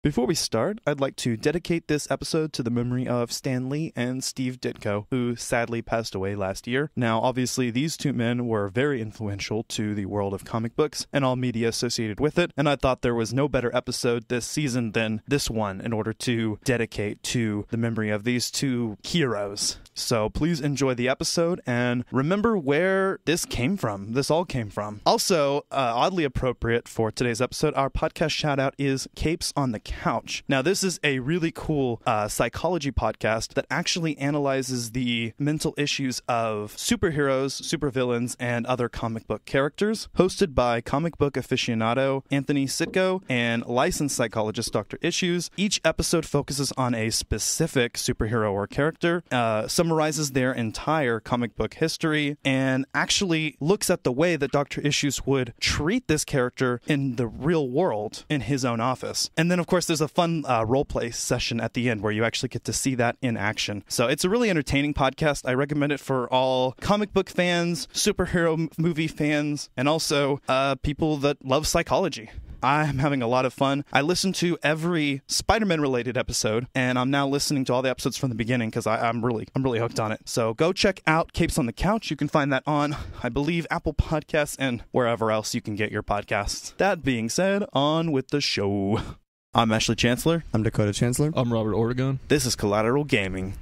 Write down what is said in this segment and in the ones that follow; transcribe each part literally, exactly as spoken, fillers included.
Before we start, I'd like to dedicate this episode to the memory of Stan Lee and Steve Ditko, who sadly passed away last year. Now, obviously, these two men were very influential to the world of comic books and all media associated with it, and I thought there was no better episode this season than this one in order to dedicate to the memory of these two heroes. So please enjoy the episode and remember where this came from. This all came from. Also, uh, oddly appropriate for today's episode, our podcast shout out is Capes on the Couch. Now, this is a really cool uh, psychology podcast that actually analyzes the mental issues of superheroes, supervillains, and other comic book characters. Hosted by comic book aficionado Anthony Sitko and licensed psychologist Doctor Issues. Each episode focuses on a specific superhero or character, uh, summarizes their entire comic book history, and actually looks at the way that Doctor Issues would treat this character in the real world in his own office. And then, of course, there's a fun uh, roleplay session at the end where you actually get to see that in action. So it's a really entertaining podcast. I recommend it for all comic book fans, superhero m- movie fans, and also uh, people that love psychology. I'm having a lot of fun. I listened to every Spider-Man related episode, and I'm now listening to all the episodes from the beginning because I'm really, I'm really hooked on it. So go check out Capes on the Couch. You can find that on, I believe, Apple Podcasts and wherever else you can get your podcasts. That being said, on with the show. I'm Ashley Chancellor. I'm Dakota Chancellor. I'm Robert Ortegon. This is Collateral Gaming.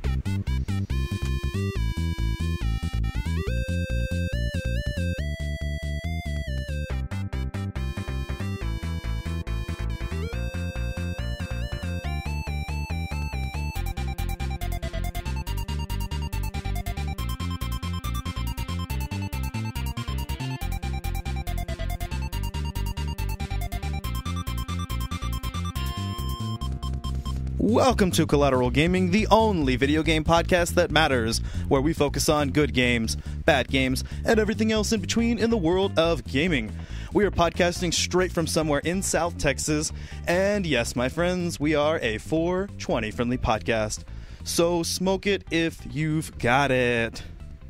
Welcome to Collateral Gaming, the only video game podcast that matters, where we focus on good games, bad games, and everything else in between in the world of gaming. We are podcasting straight from somewhere in South Texas, and yes, my friends, we are a four twenty friendly podcast. So smoke it if you've got it.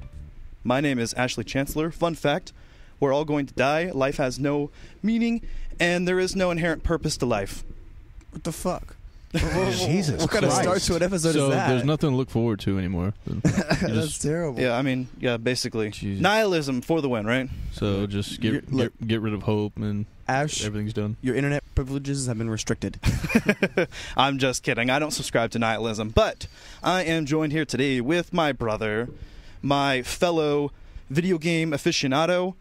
My name is Ashley Chancellor. Fun fact, we're all going to die, life has no meaning, and there is no inherent purpose to life. What the fuck? Jesus What kind of Christ. start to an episode so is that? there's nothing to look forward to anymore. That's just, terrible. Yeah, I mean, yeah, basically. Jesus. Nihilism for the win, right? So just You're- get, look- get get rid of hope and Ash, everything's done. your internet privileges have been restricted. I'm just kidding. I don't subscribe to nihilism. But I am joined here today with my brother, my fellow video game aficionado,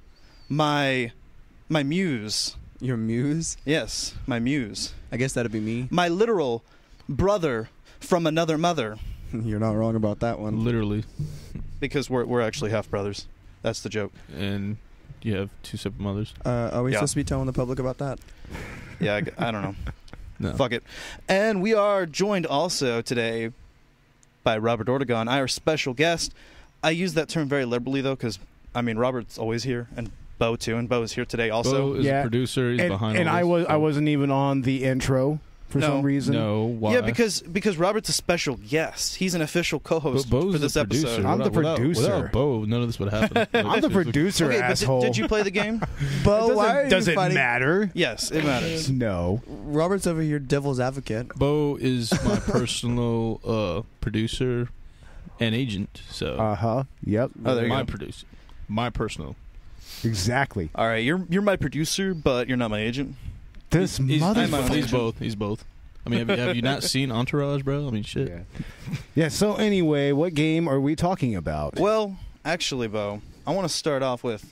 my my muse. Your muse? Yes, my muse. I guess that'd be me. My literal brother from another mother. You're not wrong about that one. Literally. Because we're we're actually half brothers. That's the joke. And you have two separate mothers. Uh, are we Yeah. supposed to be telling the public about that? Yeah, I, I don't know. No. Fuck it. And we are joined also today by Robert Ortegon, our special guest. I use that term very liberally, though, because, I mean, Robert's always here, and Bo, too, and Bo is here today also. Bo is Yeah. a producer. He's and behind and all I this, was so- I wasn't even on the intro for No. some reason. No, why? Yeah, because because Robert's a special guest. He's an official co-host But Bo's for this the producer. episode. I'm the Without- producer. Without, without Bo, none of this would happen. I'm the producer, Okay, but asshole. did, did you play the game? Bo, It why are doesn't, you does it fighting? matter? Yes, it matters. No. Robert's over here, devil's advocate. Bo is my personal uh, producer and agent. So Uh huh. Yep. Oh, there you my go. producer, my personal. Exactly. All right, you're you're my producer, but you're not my agent. This He's, he's, motherfucker. he's both. He's both. I mean, have you, have you not seen Entourage, bro? I mean, shit. Yeah. Yeah. So anyway, what game are we talking about? Well, actually, Bo, I want to start off with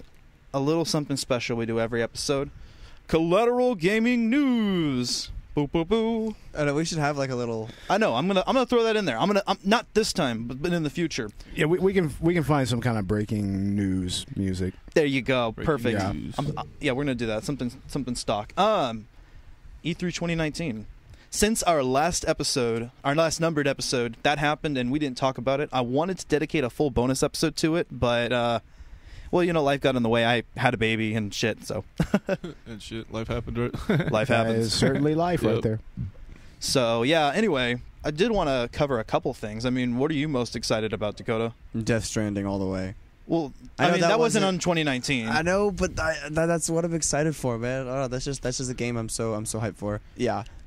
a little something special we do every episode. Collateral Gaming News. Boo boo boo. I know, we should have like a little... I know. I'm gonna I'm gonna throw that in there. I'm gonna I'm, not this time, but, but in the future. Yeah, we, we can we can find some kind of breaking news music. There you go. Breaking Perfect. Yeah. news. Um, uh, yeah, we're gonna do that. Something something stock. Um, E three twenty nineteen. Since our last episode, our last numbered episode, that happened and we didn't talk about it. I wanted to dedicate a full bonus episode to it, but uh, well, you know, life got in the way. I had a baby and shit, so And shit, life happened, right? life That happens. is certainly life right Yep. there. So yeah. Anyway, I did want to cover a couple things. I mean, what are you most excited about, Dakota? Death Stranding all the way. Well, I I, know mean, that that, wasn't wasn't- on twenty nineteen. I know, but I, that, that's what I'm excited for, man. Oh, that's just that's just a game I'm so I'm so hyped for. Yeah,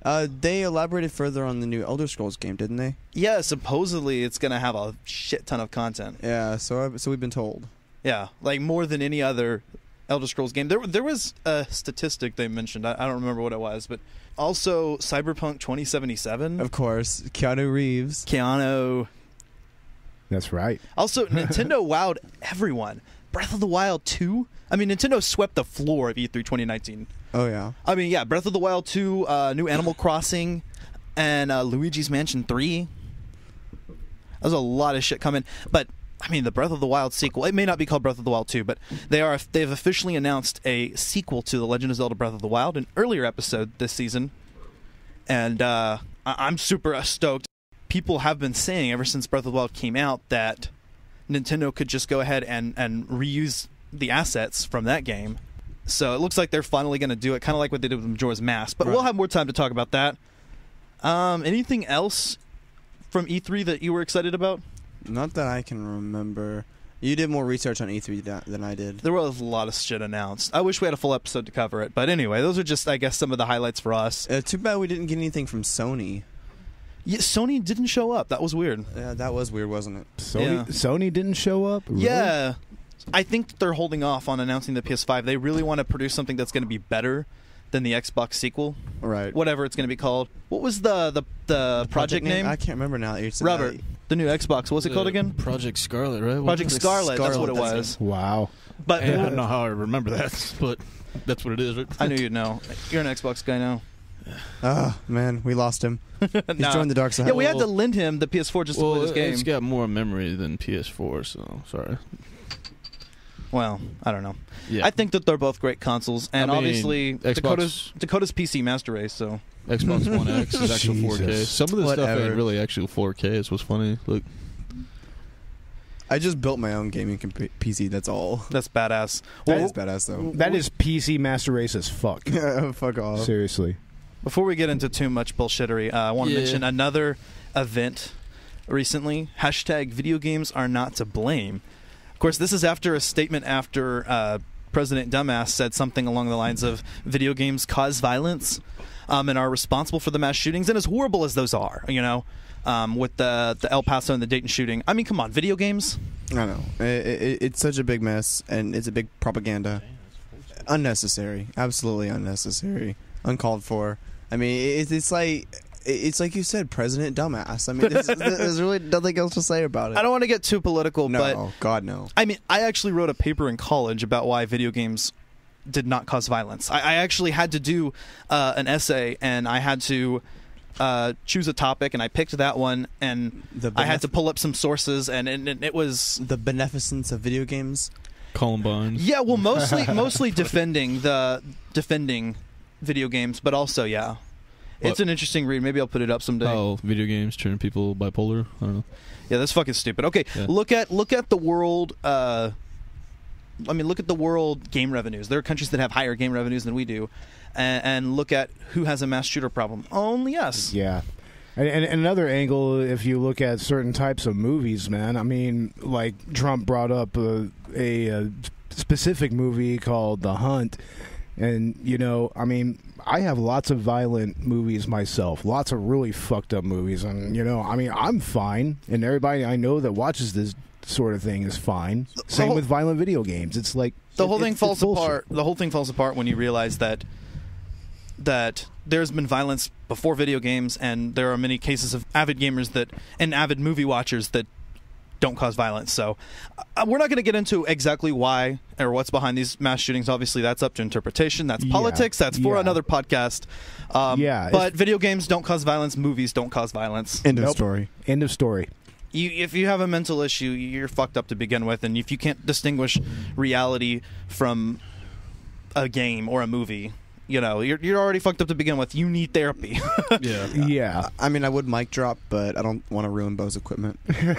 Uh, they elaborated further on the new Elder Scrolls game, didn't they? Yeah, supposedly it's gonna have a shit ton of content. Yeah, so I, so we've been told. Yeah, like more than any other Elder Scrolls game. There, there was a statistic they mentioned. I, I don't remember what it was, but also Cyberpunk twenty seventy-seven. Of course, Keanu Reeves. Keanu. That's right. Also, Nintendo wowed everyone. Breath of the Wild two. I mean, Nintendo swept the floor of E three twenty nineteen. Oh yeah. I mean, yeah, Breath of the Wild two, uh, new Animal Crossing, and uh, Luigi's Mansion three. There's a lot of shit coming, but I mean, the Breath of the Wild sequel. It may not be called Breath of the Wild two, but they are. They've officially announced a sequel to The Legend of Zelda: Breath of the Wild, an earlier episode this season, and uh, I- I'm super stoked. People have been saying ever since Breath of the Wild came out that Nintendo could just go ahead and and reuse the assets from that game. So it looks like they're finally going to do it, kind of like what they did with Majora's Mask. But Right. we'll have more time to talk about that. Um, anything else from E three that you were excited about? Not that I can remember. You did more research on E three tha- than I did. There was a lot of shit announced. I wish we had a full episode to cover it. But anyway, those are just, I guess, some of the highlights for us. Uh, too bad we didn't get anything from Sony. Yeah, Sony didn't show up. That was weird. Yeah, that was weird, wasn't it? Sony Yeah. Sony didn't show up? Really? Yeah. I think they're holding off on announcing the P S five. They really want to produce something that's going to be better than the Xbox sequel. Right. Whatever it's going to be called. What was the, the, the project name? I can't remember now. that you said Robert, that. the new Xbox. What was it called again? Project Scarlet, right? Project Scarlet. That's what it Scarlet, was. Wow. But I don't know how I remember that, but that's what it is. Right? I knew you'd know. You're an Xbox guy now. Ah, man, we lost him. He's Nah. joined the dark side. Yeah, we had to lend him the P S four just to well, play this game. it's got more memory than P S four, so sorry. Well, I don't know. Yeah, I think that they're both great consoles, and I mean, obviously Xbox- Dakota's Dakota's P C master race. So Xbox One X is actual four K. Jesus. Some of the stuff Whatever. ain't really actual four K. It's what's funny. Look, I just built my own gaming comp- P C. That's all. that's badass. That Well, is badass, though. That is P C master race as fuck. Fuck off. Seriously. before we get into too much bullshittery, uh, I want to Yeah. mention another event recently. Hashtag video games are not to blame. Of course, this is after a statement after uh, President Dumbass said something along the lines of video games cause violence um, and are responsible for the mass shootings. And as horrible as those are, you know, um, with the, the El Paso and the Dayton shooting. I mean, come on, video games? I know. It, it, it's such a big mess, and it's a big propaganda. Unnecessary. Absolutely unnecessary. Uncalled for. I mean, it, it's like... It's like you said, President Dumbass. I mean, there's, there's really nothing else to say about it. I don't want to get too political, no, but God, no. I mean, I actually wrote a paper in college about why video games did not cause violence. I, I actually had to do uh, an essay, and I had to uh, choose a topic, and I picked that one, and The I had to benef- pull up some sources, and, and, and it was... The beneficence of video games. Columbine. Yeah, well, mostly mostly defending the defending video games, but also, yeah. It's What? an interesting read. Maybe I'll put it up someday. Oh, video games turn people bipolar. I don't know. Yeah, that's fucking stupid. Okay, Yeah. look at look at the world. Uh, I mean, look at the world game revenues. There are countries that have higher game revenues than we do, and, and look at who has a mass shooter problem. Only us. Yeah. And, and another angle, if you look at certain types of movies, man, I mean, like Trump brought up a, a, a specific movie called The Hunt. And, you know, I mean, I have lots of violent movies myself, lots of really fucked up movies. And, you know, I mean, I'm fine. And everybody I know that watches this sort of thing is fine. Same whole- with violent video games. It's like The whole it- thing it's- falls it's bullshit. apart. The whole thing falls apart when you realize that that there's been violence before video games, and there are many cases of avid gamers that and avid movie watchers that don't cause violence. So uh, we're not going to get into exactly why or what's behind these mass shootings. Obviously, that's up to interpretation. That's Yeah. politics. That's for Yeah. another podcast. Um, Yeah, but it's- video games don't cause violence. Movies don't cause violence. End of Nope. story. End of story. You, if you have a mental issue, you're fucked up to begin with, and if you can't distinguish reality from a game or a movie, you know, you're you're already fucked up to begin with. You need therapy. Yeah. Yeah. I mean, I would mic drop, but I don't want to ruin Bo's equipment.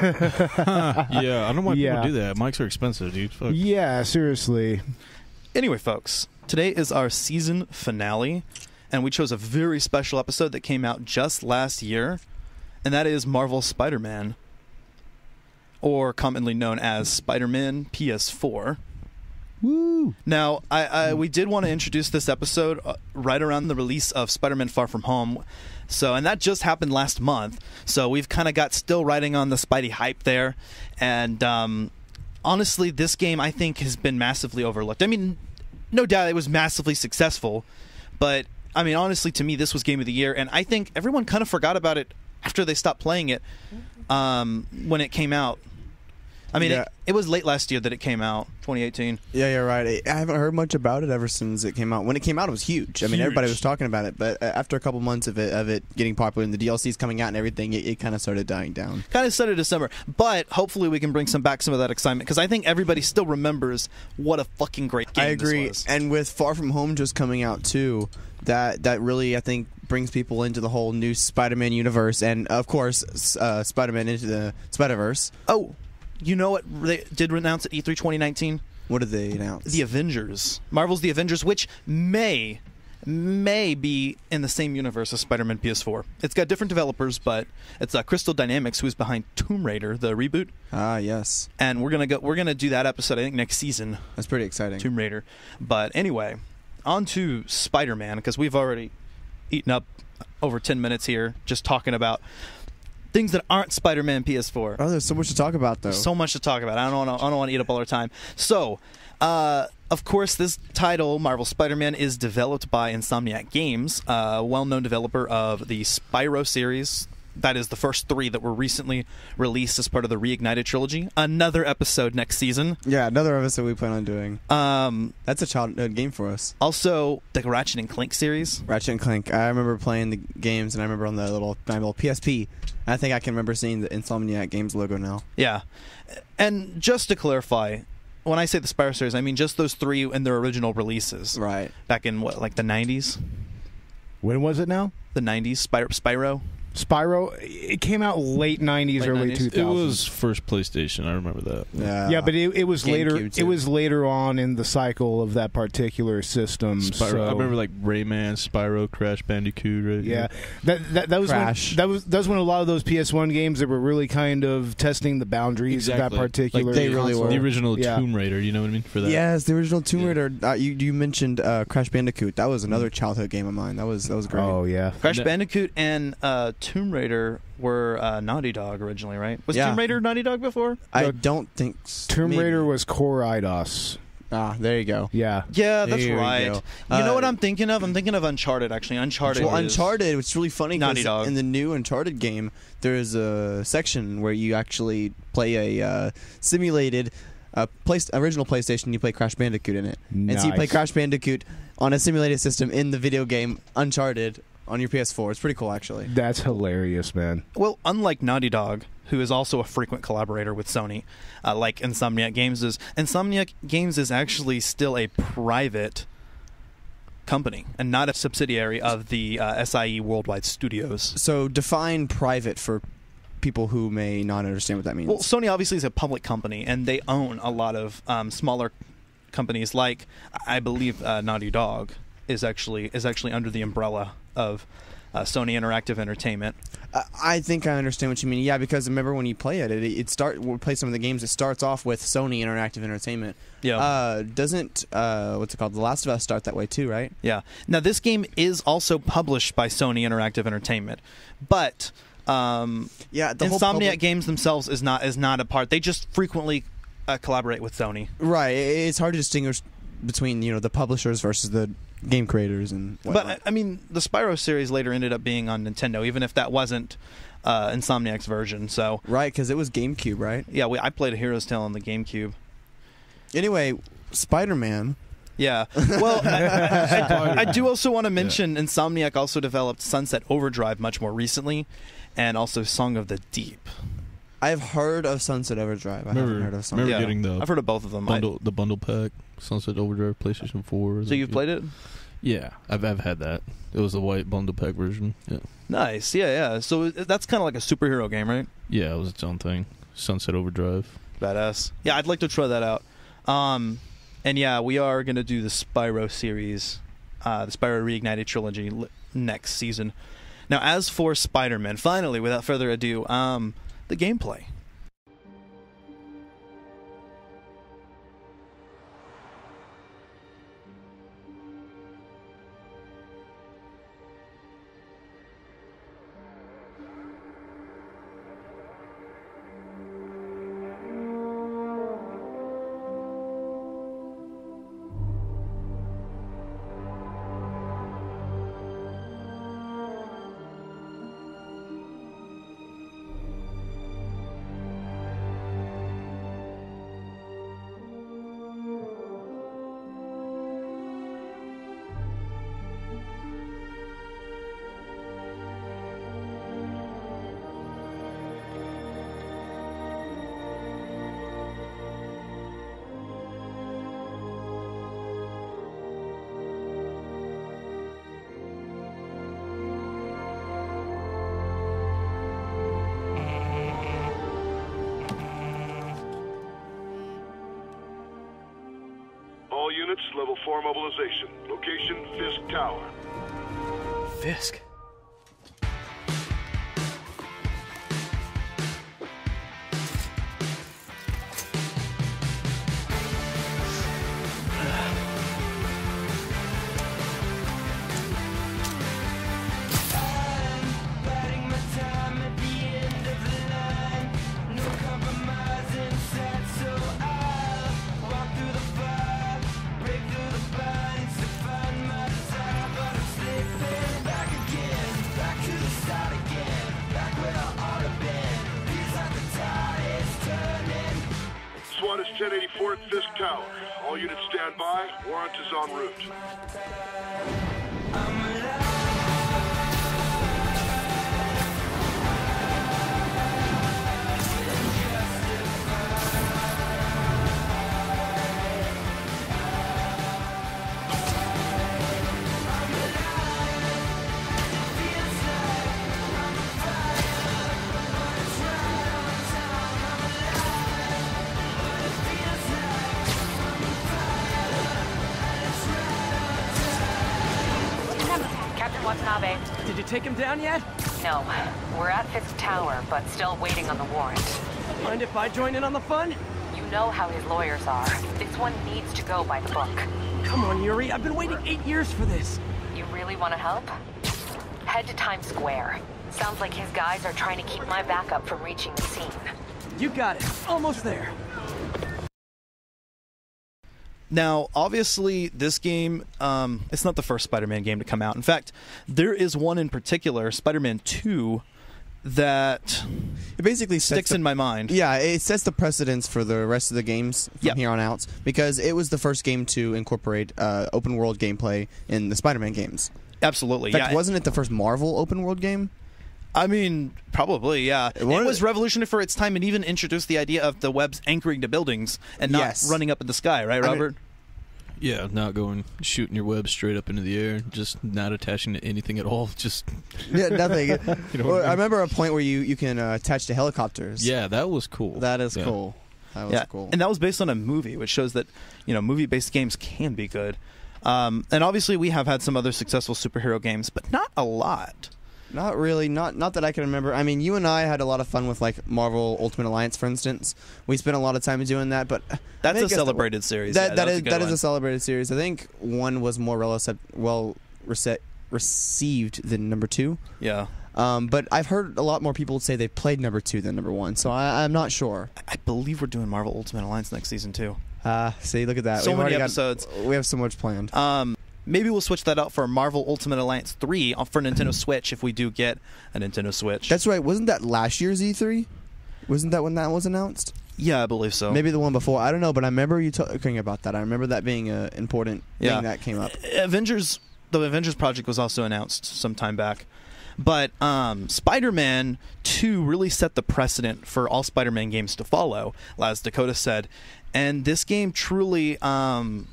yeah, I don't know why Yeah. people do that. Mics are expensive, dude. Fuck. Yeah, seriously. Anyway, folks, today is our season finale, and we chose a very special episode that came out just last year, and that is Marvel's Spider-Man, or commonly known as Spider-Man P S four. Woo! Now, I, I we did want to introduce this episode uh, right around the release of Spider-Man Far From Home. So, and that just happened last month. So we've kind of got still riding on the Spidey hype there. And um, honestly, this game, I think, has been massively overlooked. I mean, no doubt it was massively successful. But, I mean, honestly, to me, this was Game of the Year. And I think everyone kind of forgot about it after they stopped playing it um, when it came out. I mean, Yeah. it, it was late last year that it came out, twenty eighteen. Yeah, you're right. I I haven't heard much about it ever since it came out. When it came out, it was huge. I mean, everybody Huge. was talking about it. But uh, after a couple months of it, of it getting popular and the D L Cs coming out and everything, it, it kind of started dying down. Kind of started December, but hopefully we can bring some back some of that excitement because I think everybody still remembers what a fucking great game I agree. this was. And with Far From Home just coming out too, that that really I think brings people into the whole new Spider-Man universe, and of course, uh, Spider-Man into the Spider-Verse. Oh, you know what they did announce at E three twenty nineteen? What did they announce? The Avengers, Marvel's The Avengers, which may may be in the same universe as Spider-Man P S four. It's got different developers, but it's uh, Crystal Dynamics, who's behind Tomb Raider, the reboot. Ah, yes, And we're gonna go. We're gonna do that episode, I think, next season. that's pretty exciting. Tomb Raider. But anyway, on to Spider-Man, because we've already eaten up over ten minutes here just talking about things that aren't Spider-Man P S four. Oh, there's so much to talk about, though. There's so much to talk about. I don't want to. I don't want to eat up all our time. So, uh, of course, this title, Marvel Spider-Man, is developed by Insomniac Games, a well-known developer of the Spyro series. That is the first three that were recently released as part of the Reignited trilogy. Another episode next season. Yeah, another episode we plan on doing. Um, That's a childhood game for us. also, the Ratchet and Clank series. Ratchet and Clank. I remember playing the games, and I remember on the little, my little P S P. I think I can remember seeing the Insomniac Games logo now. Yeah. And just to clarify, when I say the Spyro series, I mean just those three in their original releases. Right. Back in, what, like the nineties? When was it now? The nineties? Spyro? Spyro? Spyro. It came out late nineties, Late early nineties. two It thousands. was first PlayStation. I remember that. Yeah. Yeah, but it, it was later. GameCube, It too. was later on in the cycle of that particular system. Spyro. so- I remember like Rayman, Spyro, Crash Bandicoot. Right? Yeah, that that, that was Crash. when, that was that was when a lot of those P S one games that were really kind of testing the boundaries of that Exactly. particular. Like They really console. were. The original Yeah. Tomb Raider. You know what I mean? For that. Yes, the original Tomb Yeah. Raider. Uh, you you mentioned uh, Crash Bandicoot. That was another childhood game of mine. That was that was great. Oh yeah, Crash No. Bandicoot and uh, Tomb Raider were uh, Naughty Dog originally, right? Was Yeah. Tomb Raider Naughty Dog before? I No, don't think s- Tomb maybe. Raider was Core Eidos. Ah, there you go. Yeah, Yeah, that's There we right. go. You know Uh, what I'm thinking of? I'm thinking of Uncharted, actually. Uncharted Well, is- Uncharted, which is really funny Naughty because Dog. in the new Uncharted game, there is a section where you actually play a uh, simulated uh, play, original PlayStation. You play Crash Bandicoot in it, and so you play Nice. Crash Bandicoot on a simulated system in the video game Uncharted on your P S four. It's pretty cool, actually. That's hilarious, man. Well, unlike Naughty Dog, who is also a frequent collaborator with Sony, uh, like Insomniac Games is, Insomniac Games is actually still a private company and not a subsidiary of the uh, S I E Worldwide Studios. So define private for people who may not understand what that means. Well, Sony obviously is a public company, and they own a lot of um, smaller companies. Like I believe uh, Naughty Dog is actually is actually under the umbrella of uh, Sony Interactive Entertainment. I- I think I understand what you mean. Yeah, because remember when you play it, it, it start we'll play some of the games. It starts off with Sony Interactive Entertainment. Yeah. Uh, doesn't uh, what's it called? The Last of Us start that way too, right? Yeah. Now, this game is also published by Sony Interactive Entertainment, but um, Yeah, the Insomniac whole public- Games themselves is not is not a part. They just frequently uh, collaborate with Sony. Right. it- It's hard to distinguish between you know the publishers versus the game creators and whatnot. But I mean, the Spyro series later ended up being on Nintendo, even if that wasn't uh, Insomniac's version. So right, because it was GameCube, right? yeah, we, I played A Hero's Tale on the GameCube. Anyway, Spider-Man. Yeah. Well, I, I, I do also want to mention Insomniac also developed Sunset Overdrive much more recently, and also Song of the Deep. I've heard of Sunset Overdrive. I Remember, haven't heard of Sunset. remember Yeah. getting the I've heard of both of them. I- bundle, the bundle pack, Sunset Overdrive, PlayStation four. so you've played it? Yeah, I've I've had that. It was the white bundle pack version. Yeah, Nice. Yeah, yeah. So that's kind of like a superhero game, right? yeah, it was its own thing. Sunset Overdrive. Badass. Yeah, I'd like to try that out. Um, and yeah, we are going to do the Spyro series, uh, the Spyro Reignited trilogy li- next season. Now, as for Spider-Man, finally, without further ado, um, the gameplay. level four mobilization. Location, Fisk Tower. Fisk? SWAT is ten eighty-four at Fisk Tower. All units stand by. Warrant is en route. Watanabe. Did you take him down yet? No. We're at Fisk Tower, but still waiting on the warrant. Mind if I join in on the fun? You know how his lawyers are. This one needs to go by the book. Come on, Yuri. I've been waiting eight years for this. You really want to help? Head to Times Square. Sounds like his guys are trying to keep my backup from reaching the scene. You got it. Almost there. Now, obviously, this game, um, it's not the first Spider-Man game to come out. In fact, there is one in particular, Spider-Man two, that It basically sticks sets in my mind. the, Yeah, it sets the precedence for the rest of the games from Yep. here on out, because it was the first game to incorporate uh, open world gameplay in the Spider-Man games. Absolutely, In fact, yeah. wasn't it the first Marvel open world game? I mean, probably, yeah. It One of was the- revolutionary for its time and even introduced the idea of the webs anchoring to buildings and not Yes. running up in the sky, right, I mean- Robert? Yeah, not going shooting your web straight up into the air, just not attaching to anything at all. Just Yeah, nothing. You know what I Well, mean? I remember a point where you, you can uh, attach to helicopters. yeah, that was cool. That is Yeah. cool. That was yeah, cool. and that was based on a movie, which shows that, you know, movie-based games can be good. Um, and obviously, we have had some other successful superhero games, but not a lot. Not really. Not not that I can remember. I mean, you and I had a lot of fun with like Marvel Ultimate Alliance, for instance. We spent a lot of time doing that, but I That's think a it's the- celebrated series. That yeah, that was is a good that is one. a celebrated series. I think one was more well well rece- received than number two. Yeah. Um, but I've heard a lot more people say they played number two than number one, so I, I'm not sure. I believe we're doing Marvel Ultimate Alliance next season too. Uh, see, look at that. So We've many already got- episodes. we have so much planned. Um, maybe we'll switch that out for Marvel Ultimate Alliance three for Nintendo Switch if we do get a Nintendo Switch. That's right. Wasn't that last year's E three? Wasn't that when that was announced? yeah, I believe so. Maybe the one before. I don't know, but I remember you talking about that. I remember that being an important Yeah. thing that came up. Avengers, the Avengers project was also announced some time back. But um, Spider-Man two really set the precedent for all Spider-Man games to follow, as Dakota said. And this game truly, um,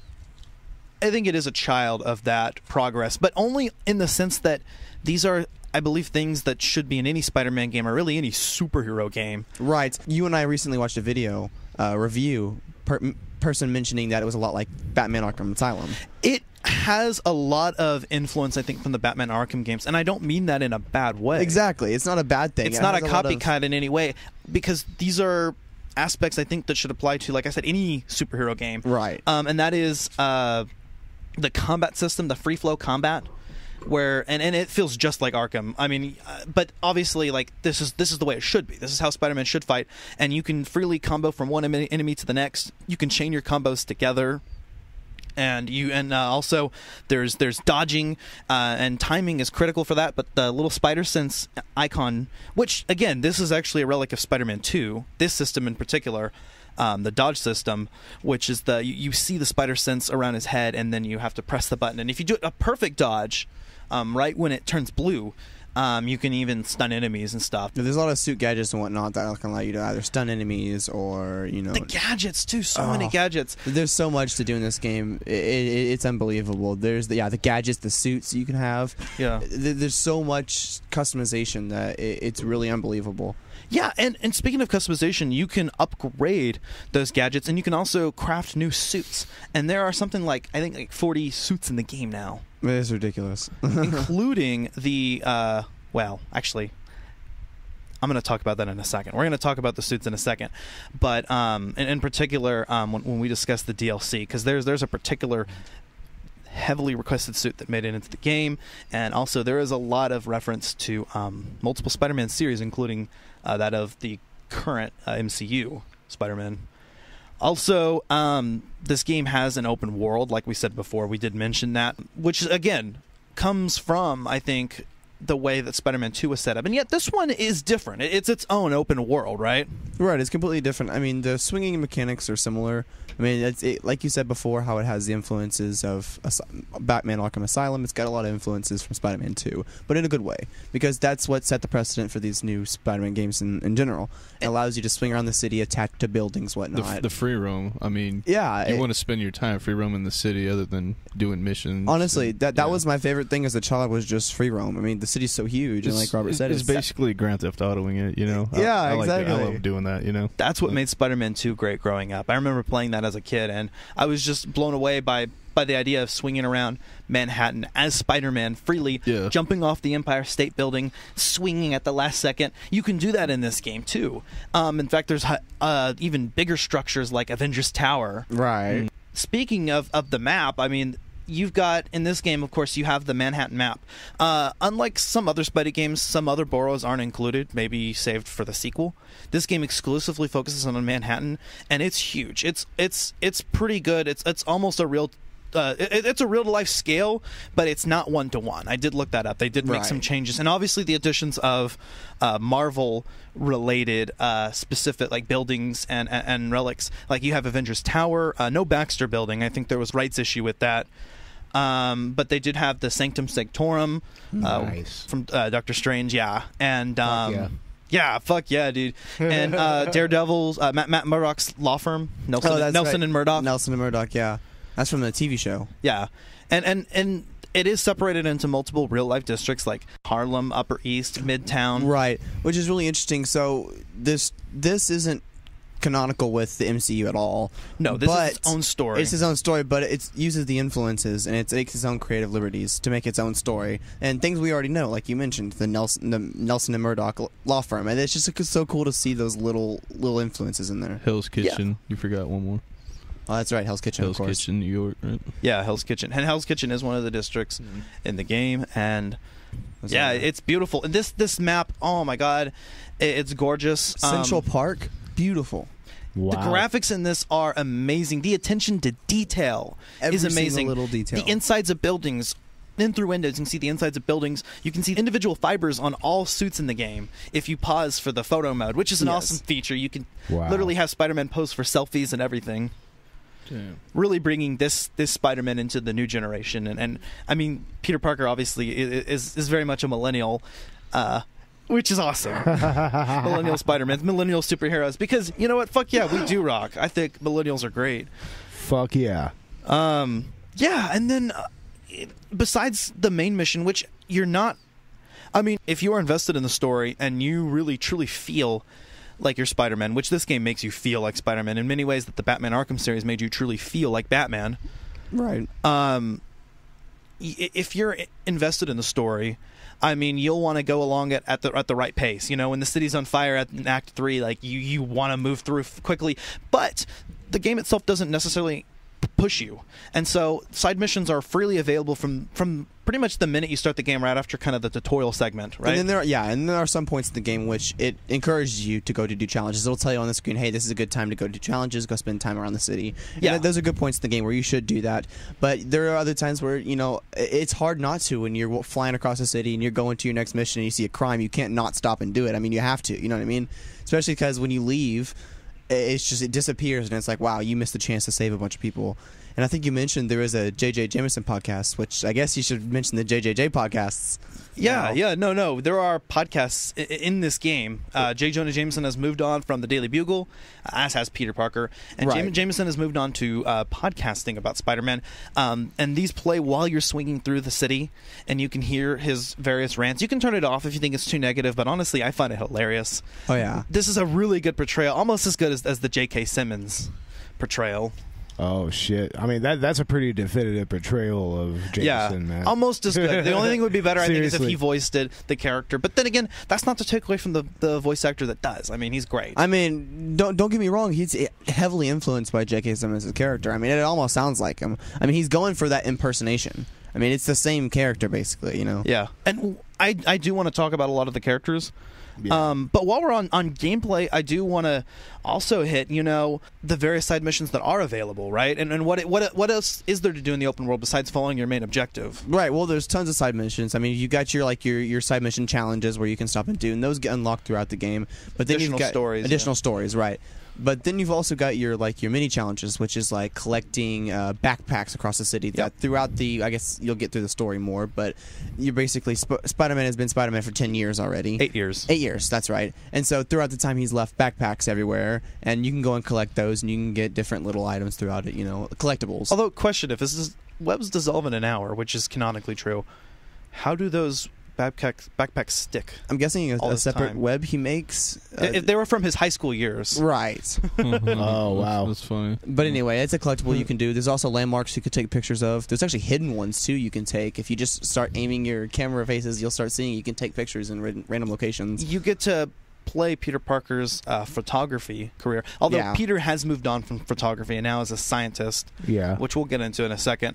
I think it is a child of that progress, but only in the sense that these are, I believe, things that should be in any Spider-Man game or really any superhero game. Right. You and I recently watched a video uh, review, per- m- person mentioning that it was a lot like Batman Arkham Asylum. It has a lot of influence, I think, from the Batman Arkham games, and I don't mean that in a bad way. Exactly. It's not a bad thing. It's It not a has lot of- copycat in any way, because these are aspects I think that should apply to, like I said, any superhero game. Right. Um, and that is uh, the combat system, the free flow combat, where and, and it feels just like Arkham. I mean, uh, but obviously, like this is this is the way it should be. This is how Spider-Man should fight, and you can freely combo from one enemy, enemy to the next. You can chain your combos together. And you and uh, also there's there's dodging uh, and timing is critical for that. But the little spider sense icon, which again this is actually a relic of Spider-Man two. This system in particular, um, the dodge system, which is the you, you see the spider sense around his head, and then you have to press the button. And if you do a perfect dodge, um, right when it turns blue, Um, you can even stun enemies and stuff. There's a lot of suit gadgets and whatnot that can allow you to either stun enemies or, you know... The gadgets, too. So Oh. many gadgets. There's so much to do in this game. It, it, it's unbelievable. There's the, yeah, the gadgets, the suits you can have. Yeah. There- There's so much customization that it, it's really unbelievable. Yeah, and, and speaking of customization, you can upgrade those gadgets, and you can also craft new suits. And there are something like, I think, like forty suits in the game now. It is ridiculous. Including the, uh, well, actually, I'm going to talk about that in a second. We're going to talk about the suits in a second. But um, in, in particular, um, when, when we discuss the D L C, because there's, there's a particular heavily requested suit that made it into the game, and also there is a lot of reference to um, multiple Spider-Man series, including uh, that of the current uh, M C U Spider-Man. Also, um, this game has an open world, like we said before. We did mention that, which again comes from, I think, the way that Spider-Man two was set up, and yet this one is different. It's its own open world, right? Right, it's completely different. I mean, the swinging mechanics are similar. I mean, it's it, like you said before, how it has the influences of As- Batman Arkham Asylum. It's got a lot of influences from Spider-Man two, but in a good way, because that's what set the precedent for these new Spider-Man games in, in general. It allows you to swing around the city, attack to buildings, The, whatnot. f- the free roam. I mean, yeah, you it- want to spend your time free roaming the city other than doing missions. honestly, and- that that yeah. was my favorite thing as a child, was just free roam. I mean, the city's so huge, and like Robert it's, said, it's basically Grand Theft Autoing it. You know? I- Yeah, I, like that. I exactly. love doing that. You know, That's what But- made Spider-Man two great growing up. I remember playing that as a kid, and I was just blown away by, by the idea of swinging around Manhattan as Spider-Man freely, Yeah. jumping off the Empire State Building, swinging at the last second. You can do that in this game, too. Um, in fact, there's uh, even bigger structures like Avengers Tower. right. Speaking of, of the map, I mean, you've got, in this game, of course, you have the Manhattan map. Uh, unlike some other Spidey games, some other boroughs aren't included, maybe saved for the sequel. This game exclusively focuses on Manhattan, and it's huge. It's it's it's pretty good. It's it's almost a real... Uh, it, it's a real-life scale, but it's not one-to-one. I did look that up. They did make Right. some changes. And obviously the additions of uh, Marvel-related uh, specific like buildings and, and, and relics. Like you have Avengers Tower. Uh, no Baxter building. I think there was rights issue with that. Um, but they did have the Sanctum Sanctorum uh, Nice. from uh, Doctor Strange, yeah. And um, yeah. yeah, fuck yeah, dude. And uh, Daredevil's, uh, Matt, Matt Murdock's law firm, Nelson, Oh, that's Nelson right. and Murdock. Nelson and Murdoch, yeah. That's from the T V show. Yeah, and and and it is separated into multiple real life districts like Harlem, Upper East, Midtown. Right, which is really interesting. So this this isn't canonical with the M C U at all. No, this but is its own story. It's its own story, but it uses the influences and it takes its own creative liberties to make its own story and things we already know, like you mentioned, the Nelson, the Nelson and Murdoch law firm, and it's just so cool to see those little little influences in there. Hell's Kitchen. You forgot one more. Oh, that's right, Hell's Kitchen, Hell's of course. Kitchen, New York. Right? Yeah, Hell's Kitchen, and Hell's Kitchen is one of the districts in the game, and Was yeah, that- it's beautiful. And this this map, oh my god, it, it's gorgeous. Central Um, Park, beautiful. Wow. The graphics in this are amazing. The attention to detail Every is amazing. single little detail. The insides of buildings, in through windows, you can see the insides of buildings. You can see individual fibers on all suits in the game if you pause for the photo mode, which is an Yes. awesome feature. You can Wow. literally have Spider-Man pose for selfies and everything. Damn. Really bringing this this Spider-Man into the new generation, and, and I mean Peter Parker obviously i- is is very much a millennial, uh, which is awesome. Millennial Spider-Man, millennial superheroes, because you know what? Fuck yeah, we do rock. I think millennials are great. Fuck yeah. Um, yeah, and then uh, it- besides the main mission, which you're not, I mean, if you are invested in the story and you really truly feel like you're Spider-Man, which this game makes you feel like Spider-Man in many ways that the Batman Arkham series made you truly feel like Batman. Right. Um, y- if you're invested in the story, I mean, you'll want to go along at, at the at the right pace. You know, when the city's on fire at in Act Three, like you you want to move through f- quickly, but the game itself doesn't necessarily push you, and so side missions are freely available from from pretty much the minute you start the game, right after kind of the tutorial segment, right? And then there, are, yeah, and there are some points in the game which it encourages you to go to do challenges. It'll tell you on the screen, "Hey, this is a good time to go do challenges. Go spend time around the city." Yeah. And those are good points in the game where you should do that. But there are other times where you know i- it's hard not to when you're flying across the city and you're going to your next mission and you see a crime. You can't not stop and do it. I mean, you have to. You know what I mean? Especially because when you leave, i- it's just it disappears and it's like, wow, you missed the chance to save a bunch of people. And I think you mentioned there is a J J Jameson podcast, which I guess you should mention the J J J podcasts. Yeah, now. yeah, no, no. There are podcasts i- in this game. Uh, J. Jonah Jameson has moved on from the Daily Bugle, as has Peter Parker. And Right. Jam- Jameson has moved on to uh, podcasting about Spider-Man. Um, and these play while you're swinging through the city, and you can hear his various rants. You can turn it off if you think it's too negative, but honestly, I find it hilarious. Oh, yeah. This is a really good portrayal, almost as good as, as the J K. Simmons portrayal. Oh shit! I mean that that's a pretty definitive portrayal of Jameson, Yeah, man. almost as good. The only thing would be better, I think, is if Seriously. he voiced it, the character. But then again, that's not to take away from the, the voice actor that does. I mean, he's great. I mean, don't don't get me wrong. He's heavily influenced by J K. Simmons' character. I mean, it almost sounds like him. I mean, he's going for that impersonation. I mean, it's the same character, basically, you know? Yeah, and I, I do want to talk about a lot of the characters. Yeah. Um, but while we're on, on gameplay, I do want to also hit, you know, the various side missions that are available, right? And and what it, what it, what else is there to do in the open world besides following your main objective? Right. Well, there's tons of side missions. I mean, you got your like your, your side mission challenges where you can stop and do, and those get unlocked throughout the game. But then Additional you've got stories, additional yeah. stories, right? But then you've also got your like your mini challenges, which is like collecting uh, backpacks across the city. That Yep. throughout the, I guess you'll get through the story more, but you're basically Sp- Spider-Man has been Spider-Man for ten years already. Eight years. Eight years, that's right. And so throughout the time, he's left backpacks everywhere, and you can go and collect those, and you can get different little items throughout it. You know, collectibles. Although, question: if this is, webs dissolve in an hour, which is canonically true, how do those backpacks backpacks stick? I'm guessing a, all a this separate time. web he makes. Uh, if they were from his high school years, right. Oh, wow. That's funny. But anyway, it's a collectible you can do. There's also landmarks you could take pictures of. There's actually hidden ones too you can take. If you just start aiming your camera faces, you'll start seeing you can take pictures in ra- random locations. you get to play Peter Parker's uh, photography career. Although Yeah. Peter has moved on from photography and now is a scientist, Yeah. which we'll get into in a second.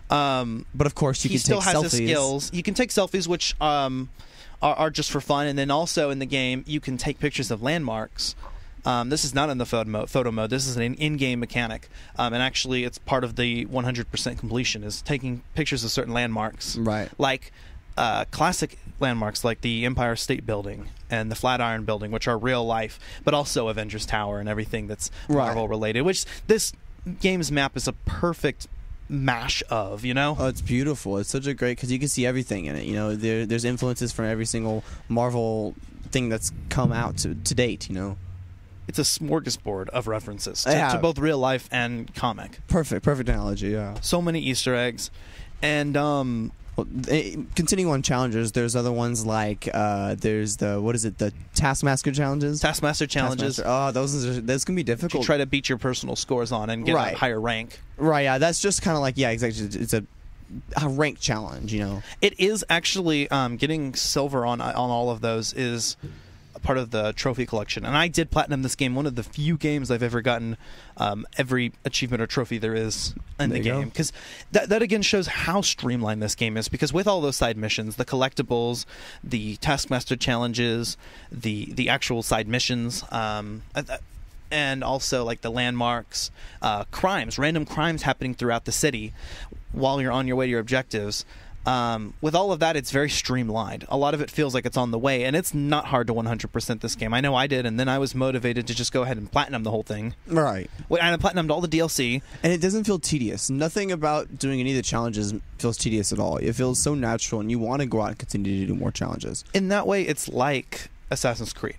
Um, But of course, you he can still take has selfies. his skills. You can take selfies, which um, are, are just for fun, and then also in the game you can take pictures of landmarks. Um, this is not in the photo mode, photo mode. This is an in-game mechanic, um, and actually it's part of the one hundred percent completion is taking pictures of certain landmarks, Right. like uh, classic landmarks like the Empire State Building and the Flatiron Building, which are real life, but also Avengers Tower and everything that's Right. Marvel related. Which this game's map is a perfect mash of, you know. Oh, it's beautiful. It's such a great because you can see everything in it. You know, there, there's influences from every single Marvel thing that's come out to, to date. You know, It's a smorgasbord of references to, Yeah. to both real life and comic. perfect, perfect analogy. Yeah. So many Easter eggs, and um, Well, eh, continuing on challenges, there's other ones like uh, there's the what is it, the Taskmaster challenges. Taskmaster challenges. Taskmaster. Oh, those are, those can be You difficult. try to beat your personal scores on and get Right. a higher rank. Right. Yeah. That's just kind of like yeah, exactly. It's a, a rank challenge. You know. It is actually um, getting silver on on all of those is a part of the trophy collection, and I did platinum this game. One of the few games I've ever gotten um, every achievement or trophy there is in There the you go. game, because that that again shows how streamlined this game is. Because with all those side missions, the collectibles, the Taskmaster challenges, the the actual side missions, um, uh, uh, and also like the landmarks, uh, crimes, random crimes happening throughout the city while you're on your way to your objectives. Um, with all of that, it's very streamlined. A lot of it feels like it's on the way, and it's not hard to one hundred percent this game. I know I did, and then I was motivated to just go ahead and platinum the whole thing. Right. Wait, and I platinumed all the D L C. And it doesn't feel tedious. Nothing about doing any of the challenges feels tedious at all. It feels so natural, and you want to go out and continue to do more challenges. In that way, it's like Assassin's Creed.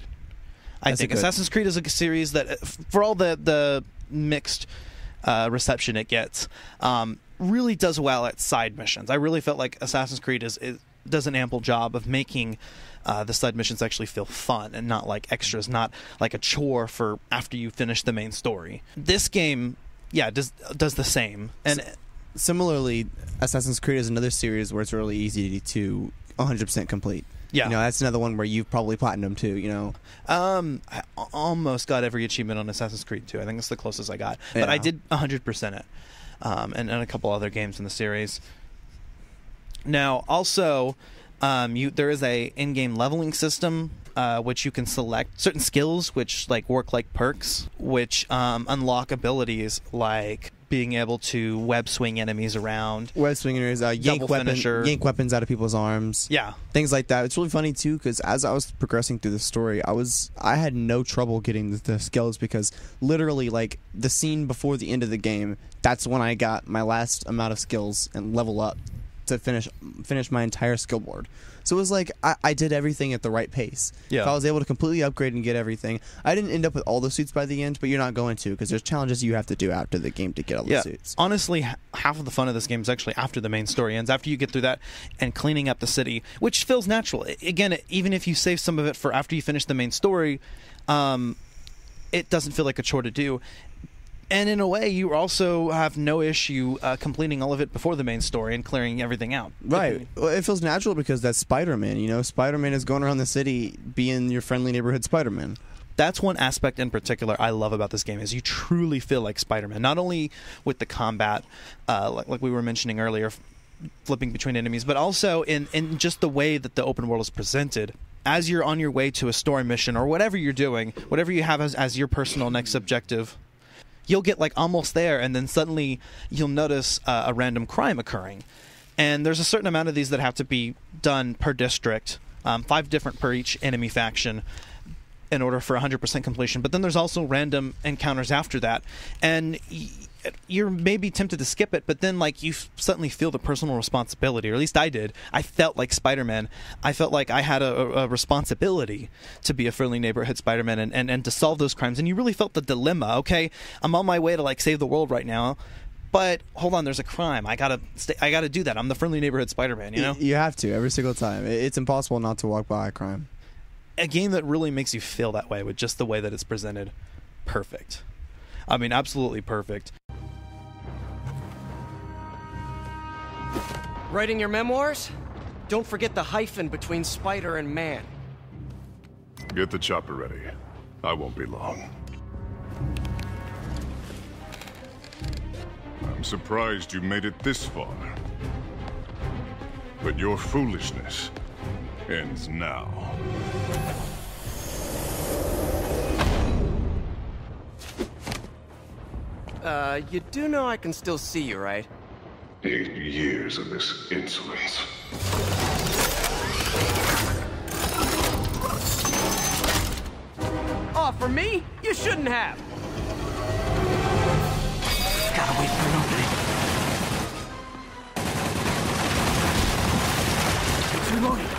I That's a think good- Assassin's Creed is a series that, uh, for all the the mixed uh, reception it gets, um, really does well at side missions. I really felt like Assassin's Creed is, is does an ample job of making uh, the side missions actually feel fun and not like extras, not like a chore for after you finish the main story. This game, yeah, does does the same. And Similarly, Assassin's Creed is another series where it's really easy to one hundred percent complete. yeah, You know, that's another one where you've probably platinum too, you know. Um, I a- almost got every achievement on Assassin's Creed two. I think it's the closest I got, but Yeah. I did one hundred percent it, um, and, and a couple other games in the series. Now, also, um, you there is a in-game leveling system, uh, which you can select certain skills, which like work like perks, which um, unlock abilities like being able to web swing enemies around. Web swingers, uh, yank Double weapon, finisher. yank weapons out of people's arms. Yeah, Things like that. It's really funny too because as I was progressing through the story, I was I had no trouble getting the, the skills because literally like the scene before the end of the game, that's when I got my last amount of skills and level up to finish finish my entire skill board. So it was like I, I did everything at the right pace. Yeah. If I was able to completely upgrade and get everything, I didn't end up with all the suits by the end, but you're not going to because there's challenges you have to do after the game to get all the Yeah. suits. Honestly, h- half of the fun of this game is actually after the main story ends, after you get through that and cleaning up the city, which feels natural. I- Again, it- even if you save some of it for after you finish the main story, um, it doesn't feel like a chore to do. And in a way, you also have no issue uh, completing all of it before the main story and clearing everything out. Right. Well, it feels natural because that's Spider-Man. You know, Spider-Man is going around the city being your friendly neighborhood Spider-Man. That's one aspect in particular I love about this game is you truly feel like Spider-Man. Not only with the combat, uh, like, like we were mentioning earlier, f- flipping between enemies, but also in, in just the way that the open world is presented. As you're on your way to a story mission or whatever you're doing, whatever you have as, as your personal next objective, you'll get like almost there, and then suddenly you'll notice uh, a random crime occurring. And there's a certain amount of these that have to be done per district, um, five different per each enemy faction, in order for one hundred percent completion. But then there's also random encounters after that, and y- you're maybe tempted to skip it, but then like you f- suddenly feel the personal responsibility, or at least I did. I felt like Spider-Man. I felt like I had a, a responsibility to be a friendly neighborhood Spider-Man and, and, and to solve those crimes. And you really felt the dilemma. Okay, I'm on my way to like save the world right now, but hold on, there's a crime. I gotta stay, I gotta do that. I'm the friendly neighborhood Spider-Man, you know? You have to every single time. It- It's impossible not to walk by a crime. A game that really makes you feel that way with just the way that it's presented. Perfect. I mean, absolutely perfect. Writing your memoirs? Don't forget the hyphen between spider and man. Get the chopper ready. I won't be long. I'm surprised you made it this far. But your foolishness ends now. Uh, you do know I can still see you, right? Eight years of this insolence. Oh, for me? You shouldn't have. Gotta wait for an opening. It's reloading.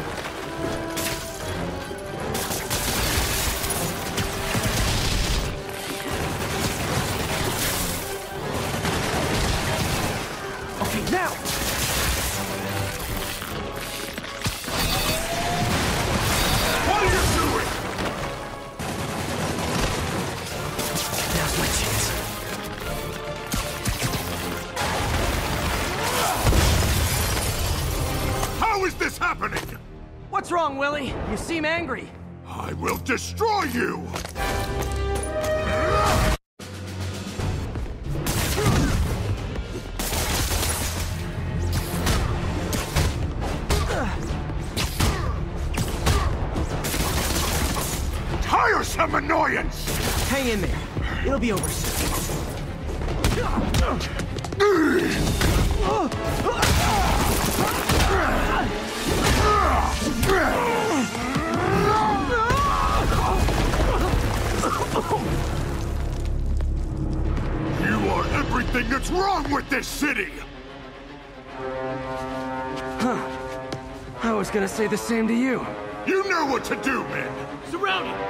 Okay, now! What are you doing? Now's my chance. How is this happening? What's wrong, Willie? You seem angry. I will destroy you! Tiresome annoyance! Hang in there. It'll be over soon. You are everything that's wrong with this city! I was gonna say the same to you. You know what to do, men! Surround him!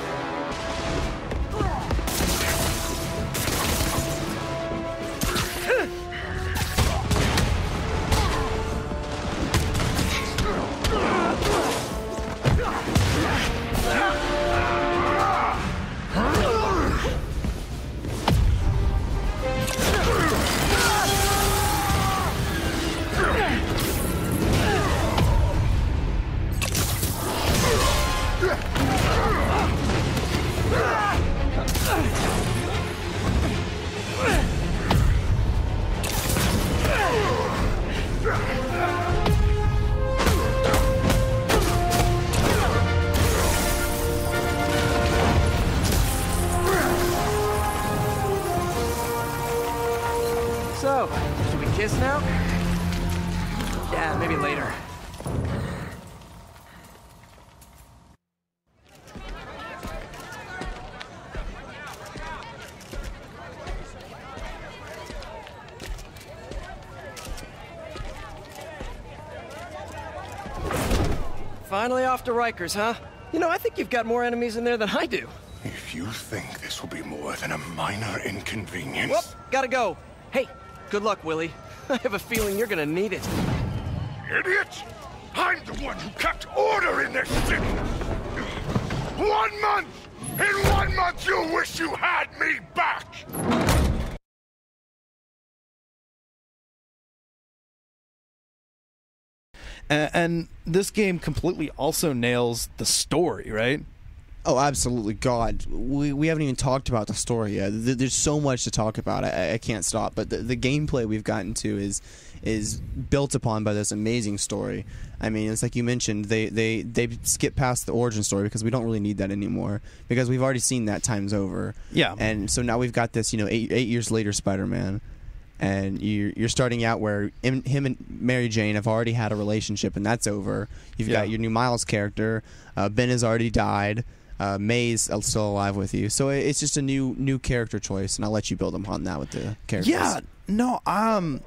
So, should we kiss now? Yeah, maybe later. finally off to Rikers, huh? You know, I think you've got more enemies in there than I do. If you think this will be more than a minor inconvenience... Whoop, gotta go. Hey, good luck, Willie. I have a feeling you're gonna need it. Idiot! I'm the one who kept order in this city! One month! In one month you'll wish you had me back! And, and this game completely also nails the story, right? Oh, absolutely. God, we we haven't even talked about the story yet. There's so much to talk about. I, I can't stop. But the, the gameplay we've gotten to is is built upon by this amazing story. I mean, it's like you mentioned, they, they, they skip past the origin story because we don't really need that anymore because we've already seen that times over. Yeah. And so now we've got this, you know, eight, eight years later Spider-Man. And you're, you're starting out where him, him and Mary Jane have already had a relationship, and that's over. You've Yeah. got your new Miles character. Uh, Ben has already died. Uh, May's still alive with you. So it's just a new new character choice, and I'll let you build upon that with the characters. Yeah, no, um,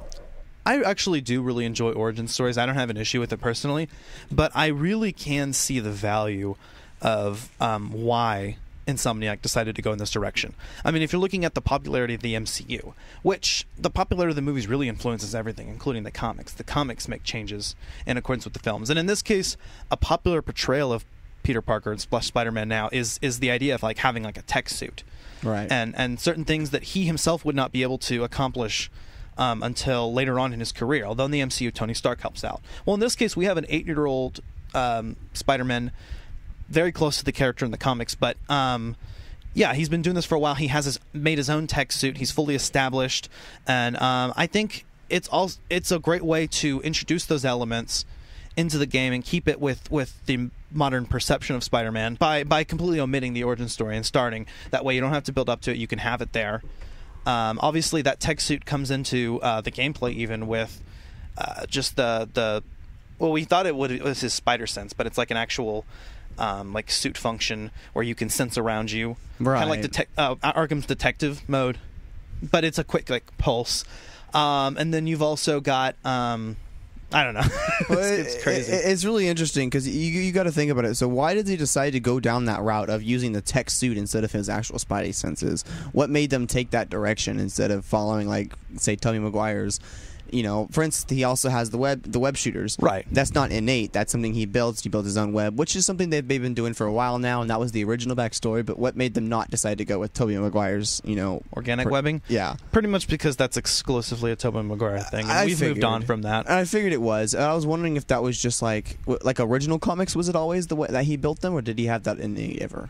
I actually do really enjoy origin stories. I don't have an issue with it personally, but I really can see the value of um, why Insomniac decided to go in this direction. I mean, if you're looking at the popularity of the M C U, which the popularity of the movies really influences everything, including the comics. The comics make changes in accordance with the films. And in this case, a popular portrayal of Peter Parker and Splash Spider-Man now is is the idea of like having like a tech suit. Right. And and certain things that he himself would not be able to accomplish um, until later on in his career. Although in the M C U, Tony Stark helps out. Well, in this case, we have an eight-year-old um, Spider-Man, very close to the character in the comics, but um, yeah, he's been doing this for a while. He has his, made his own tech suit. He's fully established, and um, I think it's all it's a great way to introduce those elements into the game and keep it with, with the modern perception of Spider-Man by by completely omitting the origin story and starting. That way you don't have to build up to it. You can have it there. Um, obviously, that tech suit comes into uh, the gameplay even with uh, just the the well, we thought it would it was his spider sense, but it's like an actual um, like suit function where you can sense around you, right? Kind of like detec- uh, Arkham's detective mode, but it's a quick like pulse. Um, and then you've also got. Um, I don't know. it's, well, it's crazy. It, it's really interesting because you you got to think about it. So why did they decide to go down that route of using the tech suit instead of his actual Spidey senses? What made them take that direction instead of following, like, say, Tobey Maguire's? You know, for instance, he also has the web the web shooters. Right. That's not innate. That's something he builds. He built his own web, which is something they've been doing for a while now, and that was the original backstory. But what made them not decide to go with Tobey Maguire's, you know, organic per- webbing? Yeah. Pretty much because that's exclusively a Tobey Maguire thing. And I we've figured. moved on from that. I figured it was. I was wondering if that was just like like original comics. Was it always the way that he built them, or did he have that innate ever?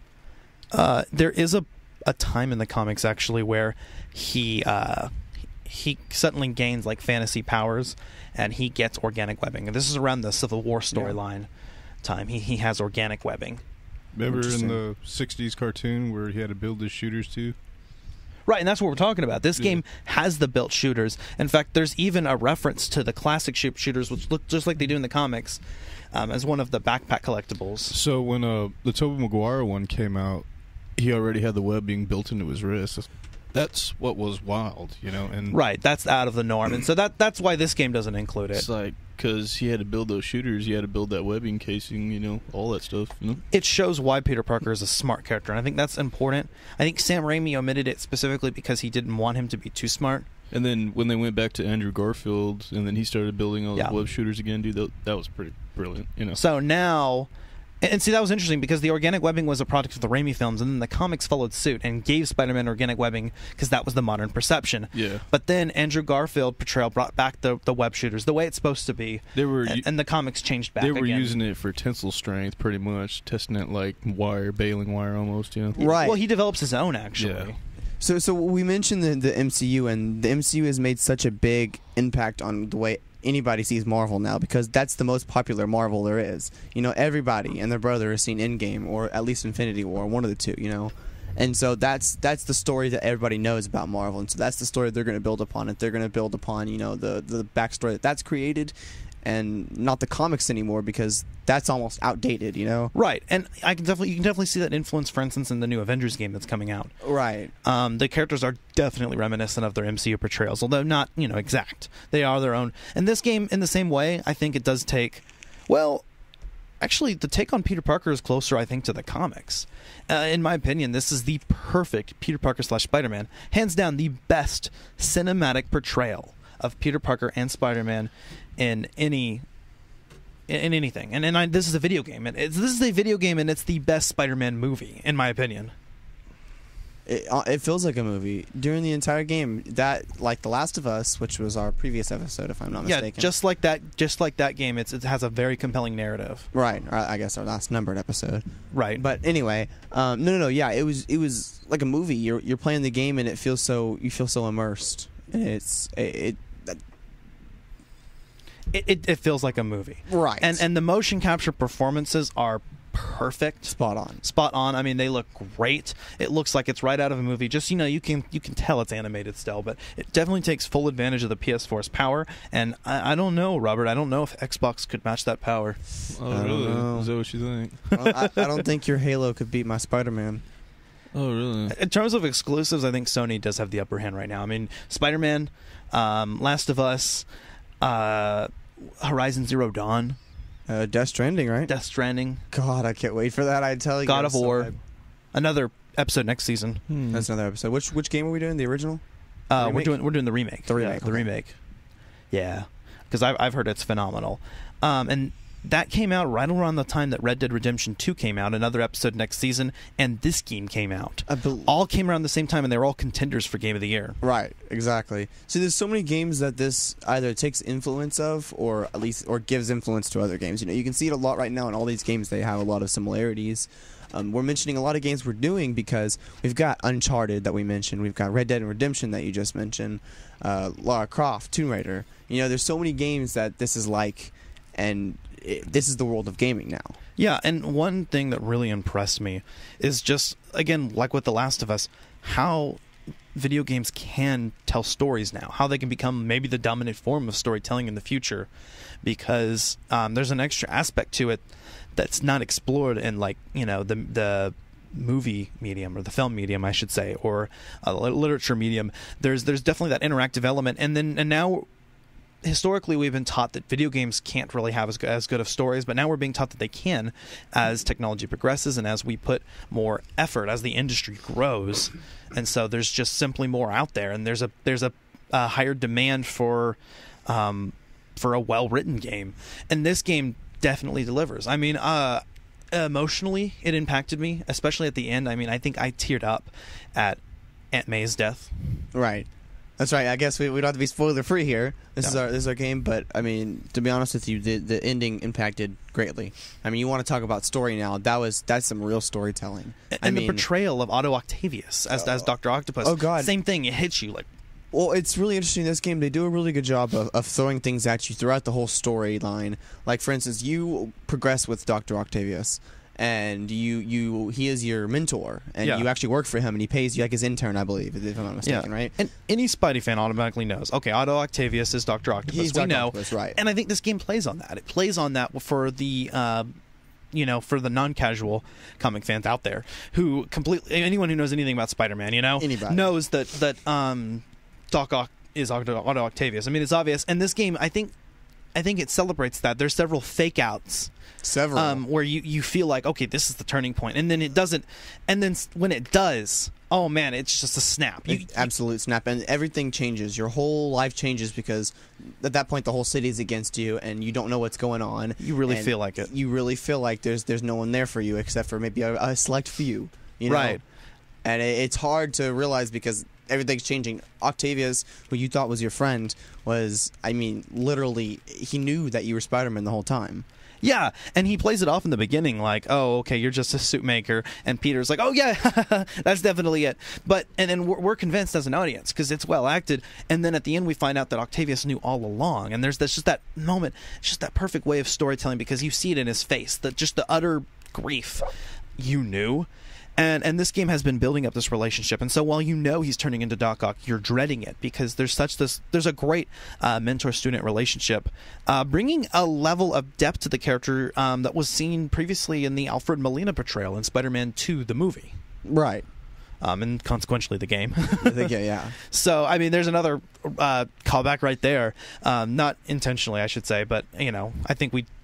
Uh, there is a a time in the comics actually where he uh, he suddenly gains like fantasy powers and he gets organic webbing. And this is around the Civil War storyline yeah. time. He he has organic webbing. Remember in the sixties cartoon where he had to build his shooters too? Right, and that's what we're talking about. This yeah. game has the built shooters. In fact, there's even a reference to the classic ship shooters, which look just like they do in the comics, um, as one of the backpack collectibles. So when uh, the Tobey Maguire one came out, he already had the webbing built into his wrist. That's what was wild, you know. And right, that's out of the norm, and so that that's why this game doesn't include it. It's like because he had to build those shooters, he had to build that webbing casing, you know, all that stuff. You know, it shows why Peter Parker is a smart character, and I think that's important. I think Sam Raimi omitted it specifically because he didn't want him to be too smart. And then when they went back to Andrew Garfield, and then he started building all yeah. the web shooters again, dude, that, that was pretty brilliant, you know. So now. And see, that was interesting because the organic webbing was a product of the Raimi films, and then the comics followed suit and gave Spider-Man organic webbing because that was the modern perception. Yeah. But then Andrew Garfield portrayal brought back the the web shooters the way it's supposed to be. They were, and, and the comics changed back. They were again. using it for tensile strength, pretty much, testing it like wire, baling wire, almost. You know. Right. Well, he develops his own actually. Yeah. So, so we mentioned the the M C U, and the M C U has made such a big impact on the way anybody sees Marvel now, because that's the most popular Marvel there is. You know, everybody and their brother has seen Endgame, or at least Infinity War, one of the two, you know. And so that's that's the story that everybody knows about Marvel, and so that's the story they're going to build upon it. They're going to build upon, you know, the, the backstory that that's created, and not the comics anymore, because that's almost outdated, you know. Right, and I can definitely you can definitely see that influence, for instance, in the new Avengers game that's coming out. Right. Um, the characters are definitely reminiscent of their M C U portrayals, although not, you know, exact. They are their own. And this game, in the same way, I think it does take, well, actually, the take on Peter Parker is closer, I think, to the comics. Uh, in my opinion, this is the perfect Peter Parker slash Spider-Man. Hands down, the best cinematic portrayal of Peter Parker and Spider-Man in any in, in anything. And, and I, this is a video game. And it's, this is a video game, and it's the best Spider-Man movie, in my opinion. It, uh, it feels like a movie during the entire game. That, like The Last of Us, which was our previous episode, if I'm not mistaken. Yeah, just like that. Just like that game, it's, it has a very compelling narrative. Right. Or I guess our last numbered episode. Right. But anyway, um, no, no, no. Yeah, it was it was like a movie. You're you're playing the game, and it feels so you feel so immersed. And it's it. it It, it, it feels like a movie. Right. And and the motion capture performances are perfect. Spot on. Spot on. I mean, they look great. It looks like it's right out of a movie. Just, you know, you can you can tell it's animated still, but it definitely takes full advantage of the P S four's power. And I, I don't know, Robert. I don't know if Xbox could match that power. Oh, I really? don't know. Is that what you think? Well, I, I don't think your Halo could beat my Spider-Man. Oh, really? In terms of exclusives, I think Sony does have the upper hand right now. I mean, Spider-Man, um, Last of Us, uh, Horizon Zero Dawn, Uh, Death Stranding, right? Death Stranding, God, I can't wait for that. I tell you. God of so War, hyped. another episode next season. Hmm. That's another episode. Which which game are we doing? The original? Uh, we're remake? doing we're doing the remake. The remake, yeah, the okay. remake. Yeah, because I've I've heard it's phenomenal, um, and that came out right around the time that Red Dead Redemption two came out. Another episode next season, and this game came out. I bel- all came around the same time, and they were all contenders for Game of the Year. Right, exactly. So there's so many games that this either takes influence of, or at least, or gives influence to other games. You know, you can see it a lot right now in all these games. They have a lot of similarities. Um, we're mentioning a lot of games we're doing because we've got Uncharted that we mentioned. We've got Red Dead Redemption that you just mentioned. Uh, Lara Croft, Tomb Raider. You know, there's so many games that this is like, and it, this is the world of gaming now. Yeah, and one thing that really impressed me is just, again, like with The Last of Us, how video games can tell stories now, how they can become maybe the dominant form of storytelling in the future, because um, there's an extra aspect to it that's not explored in, like, you know, the the movie medium, or the film medium, I should say, or a literature medium. There's there's definitely that interactive element, and then and now historically we've been taught that video games can't really have as good, as good of stories, but now we're being taught that they can as technology progresses and as we put more effort, as the industry grows. And so there's just simply more out there, and there's a there's a, a higher demand for um, for a well-written game, and this game definitely delivers. I mean, uh, emotionally it impacted me, especially at the end. I mean, I think I teared up at Aunt May's death. Right. That's right. I guess we, we don't have to be spoiler free here. This No. is our this is our game, but I mean, to be honest with you, the the ending impacted greatly. I mean, you want to talk about story now? That was that's some real storytelling. And I the mean, portrayal of Otto Octavius as as Doctor Octopus. oh, God. Same thing. It hits you like. well, it's really interesting. In this game, they do a really good job of, of throwing things at you throughout the whole storyline. Like, for instance, you progress with Doctor Octavius, and you you he is your mentor, and Yeah. you actually work for him, and he pays you like his intern, I believe, if I'm not mistaken, right? And any Spidey fan automatically knows, okay, Otto Octavius is Doctor Octopus. He's we Doctor know. Octopus, right. And I think this game plays on that. It plays on that for the, uh, you know, for the non-casual comic fans out there who completely, anyone who knows anything about Spider-Man, you know, Anybody. knows that, that um, Doc Ock is Otto, Otto Octavius. I mean, it's obvious. And this game, I think, I think it celebrates that. There's several fake outs. Several. Um, where you, you feel like, okay, this is the turning point, and then it doesn't, and then s- when it does, oh man, it's just a snap. You, It- absolute snap, and everything changes. Your whole life changes because at that point the whole city is against you, and you don't know what's going on. You really and feel like it. You really feel like there's there's no one there for you except for maybe a, a select few. You know? Right. And it, it's hard to realize because everything's changing. Octavius, who you thought was your friend, was, I mean, literally, he knew that you were Spider-Man the whole time. Yeah, and he plays it off in the beginning like, oh, okay, you're just a suit maker, and Peter's like, oh yeah, that's definitely it. But and then we're, we're convinced as an audience because it's well acted, and then at the end we find out that Octavius knew all along, and there's this just that moment, it's just that perfect way of storytelling because you see it in his face, that just the utter grief. You knew. And and this game has been building up this relationship, and so while you know he's turning into Doc Ock, you're dreading it because there's such this there's a great uh, mentor-student relationship, uh, bringing a level of depth to the character um, that was seen previously in the Alfred Molina portrayal in Spider-Man two, the movie, Right. um, and consequentially the game. I think, yeah, yeah. So I mean, there's another uh, callback right there, um, not intentionally, I should say, but you know, I think we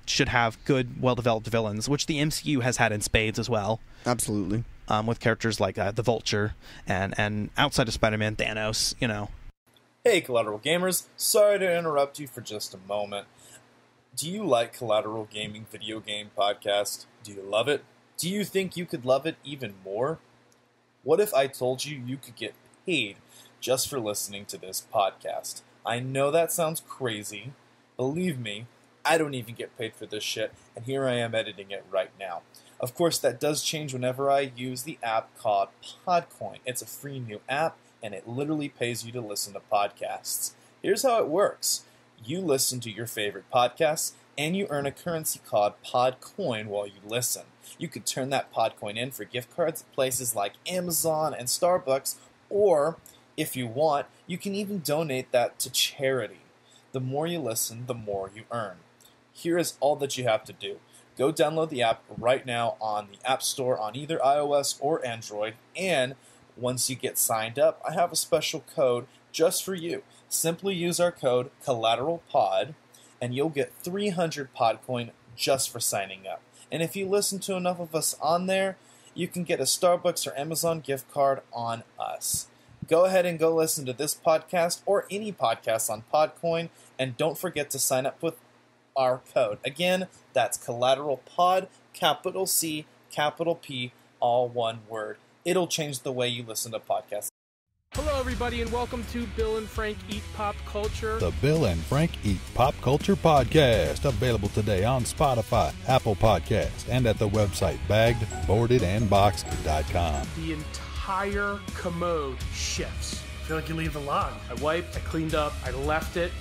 should have good, well-developed villains, which the M C U has had in spades as well. Absolutely. Um, with characters like uh, the Vulture and, and outside of Spider-Man, Thanos, you know. Hey, Collateral Gamers. Sorry to interrupt you for just a moment. Do you like Collateral Gaming Video Game Podcast? Do you love it? Do you think you could love it even more? What if I told you you could get paid just for listening to this podcast? I know that sounds crazy. Believe me, I don't even get paid for this shit, and here I am editing it right now. Of course, that does change whenever I use the app called Podcoin. It's a free new app, and it literally pays you to listen to podcasts. Here's how it works. You listen to your favorite podcasts, and you earn a currency called Podcoin while you listen. You could turn that Podcoin in for gift cards at places like Amazon and Starbucks, or, if you want, you can even donate that to charity. The more you listen, the more you earn. Here is all that you have to do. Go download the app right now on the App Store on either iOS or Android, and once you get signed up, I have a special code just for you. Simply use our code CollateralPod, and you'll get three hundred Podcoin just for signing up. And if you listen to enough of us on there, you can get a Starbucks or Amazon gift card on us. Go ahead and go listen to this podcast or any podcast on Podcoin, and don't forget to sign up with our code. Again, that's Collateral Pod, capital C, capital P, all one word. It'll change the way you listen to podcasts. Hello, everybody, and welcome to Bill and Frank Eat Pop Culture. The Bill and Frank Eat Pop Culture Podcast, available today on Spotify, Apple Podcasts, and at the website bagged boarded and boxed dot com. The entire commode shifts. I feel like you leave the log. I wiped, I cleaned up, I left it.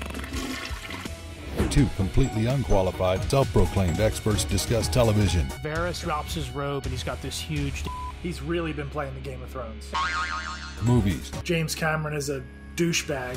Two completely unqualified, self-proclaimed experts discuss television. Varys drops his robe and he's got this huge d- He's really been playing the Game of Thrones. Movies. James Cameron is a douchebag.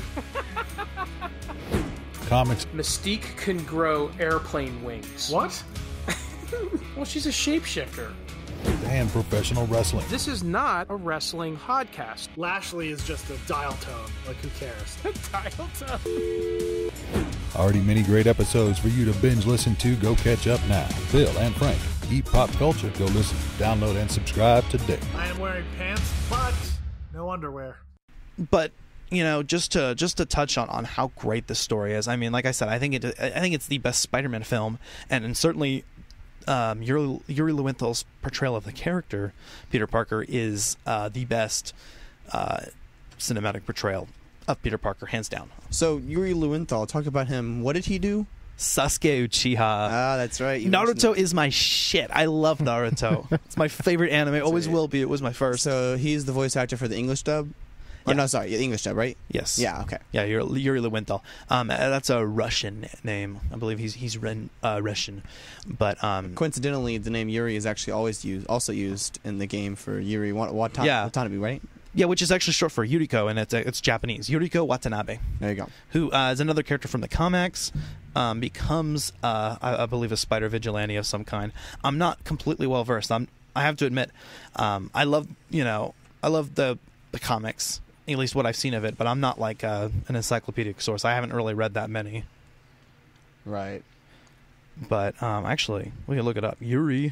Comics. Mystique can grow airplane wings. What? Well, she's a shapeshifter. And professional wrestling. This is not a wrestling podcast. Lashley is just a dial tone. Like, who cares? Dial tone. Already many great episodes for you to binge listen to. Go catch up now. Bill and Frank Eat Pop Culture. Go listen, download, and subscribe today. I am wearing pants, but no underwear. But you know, just to just to touch on, on how great this story is. I mean, like I said, I think it I think it's the best Spider-Man film, and, and certainly um, Yuri, Yuri Lowenthal's portrayal of the character Peter Parker is uh, the best uh, cinematic portrayal of Peter Parker, hands down. So Yuri Lowenthal, talk about him. What did he do? Sasuke Uchiha. Ah, that's right. You Naruto is my shit. I love Naruto. It's my favorite anime. Always will be. It was my first. So he's the voice actor for the English dub? Yeah. Oh, no, sorry. The English dub, right? Yes. Yeah, okay. Yeah, Yuri, Yuri Lowenthal. Um, that's a Russian name. I believe he's he's Ren, uh, Russian. But um, coincidentally, the name Yuri is actually always used, also used in the game for Yuri Watanabe, yeah. Watanabe, right? Yeah, which is actually short for Yuriko, and it's uh, it's Japanese. Yuriko Watanabe. There you go. Who uh, is another character from the comics, um, becomes, uh, I, I believe, a spider vigilante of some kind. I'm not completely well versed. I'm, I have to admit, um, I love, you know, I love the the comics, at least what I've seen of it. But I'm not like uh, an encyclopedic source. I haven't really read that many. Right. But um, actually, we can look it up. Yuri,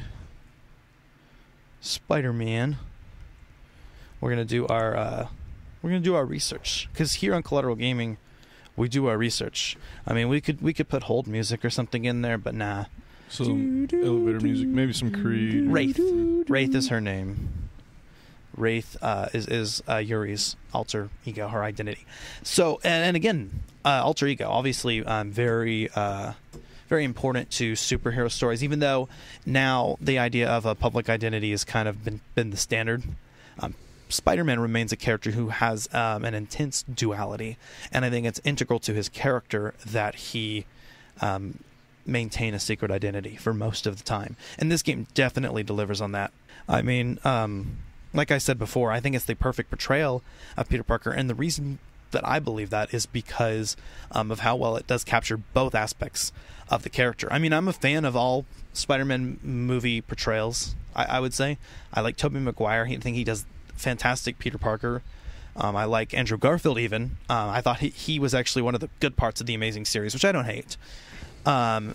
Spider-Man. We're gonna do our uh, we're gonna do our research, because here on Collateral Gaming, we do our research. I mean, we could we could put hold music or something in there, but nah. Some elevator music, maybe some Creed. Wraith, Wraith is her name. Wraith uh, is is uh, Yuri's alter ego, her identity. So, and, and again, uh, alter ego, obviously, um, very. Uh, Very important to superhero stories, even though now the idea of a public identity has kind of been, been the standard. Um, Spider-Man remains a character who has um, an intense duality, and I think it's integral to his character that he um, maintain a secret identity for most of the time. And this game definitely delivers on that. I mean, um, like I said before, I think it's the perfect portrayal of Peter Parker, and the reason that I believe that is because um, of how well it does capture both aspects of the character. I mean, I'm a fan of all Spider-Man movie portrayals, I, I would say. I like Tobey Maguire. I think he does fantastic Peter Parker. Um, I like Andrew Garfield even. Uh, I thought he, he was actually one of the good parts of the Amazing series, which I don't hate. Um,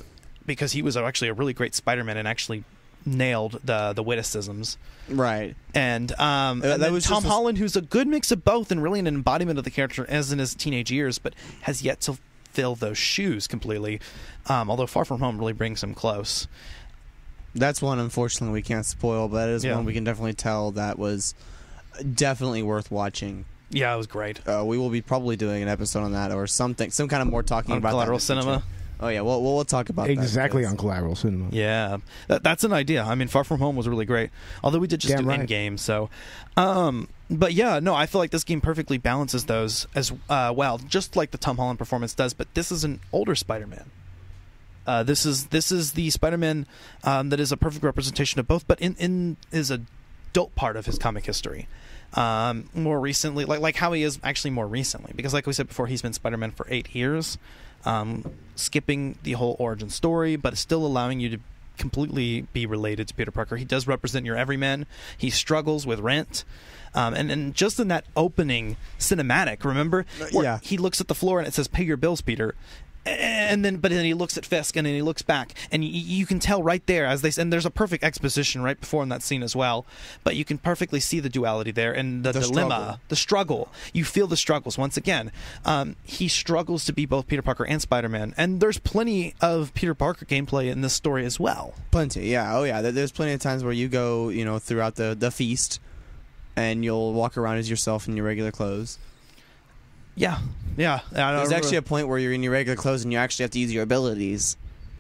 because he was actually a really great Spider-Man and actually nailed the the witticisms. Right. And um, Uh, and that then was Tom just a- Holland, who's a good mix of both and really an embodiment of the character as in his teenage years, but has yet to fill those shoes completely. Um, although Far From Home really brings him close. That's one, unfortunately, we can't spoil, but it is Yeah. one we can definitely tell that was definitely worth watching. Yeah, it was great. Uh, we will be probably doing an episode on that or something, some kind of more talking On about Collateral that in the Cinema. future. Oh yeah, we'll we'll, we'll talk about that Exactly because- on Collateral Cinema. Yeah, that, that's an idea. I mean, Far From Home was really great. Although we did just Damn do right. in-game, so... Um, but yeah, no, I feel like this game perfectly balances those as uh, well, just like the Tom Holland performance does, but this is an older Spider-Man. Uh, this is this is the Spider-Man um, that is a perfect representation of both, but in, in is a adult part of his comic history. Um, more recently, like like how he is actually more recently, because like we said before, he's been Spider-Man for eight years, um, skipping the whole origin story, but still allowing you to completely be related to Peter Parker. He does represent your everyman. He struggles with rent. Um, and, and just in that opening cinematic, remember? Where yeah. He looks at the floor and it says, "Pay your bills, Peter." And then, but then he looks at Fisk and then he looks back, and you, you can tell right there as they. And there's a perfect exposition right before in that scene as well. But you can perfectly see the duality there and the, The dilemma, struggle. the struggle. You feel the struggles once again. Um, he struggles to be both Peter Parker and Spider-Man, and there's plenty of Peter Parker gameplay in this story as well. Plenty, yeah. Oh yeah, There- there's plenty of times where you go, you know, throughout the the feast, and you'll walk around as yourself in your regular clothes. Yeah, yeah. I There's don't actually a really- point where you're in your regular clothes and you actually have to use your abilities.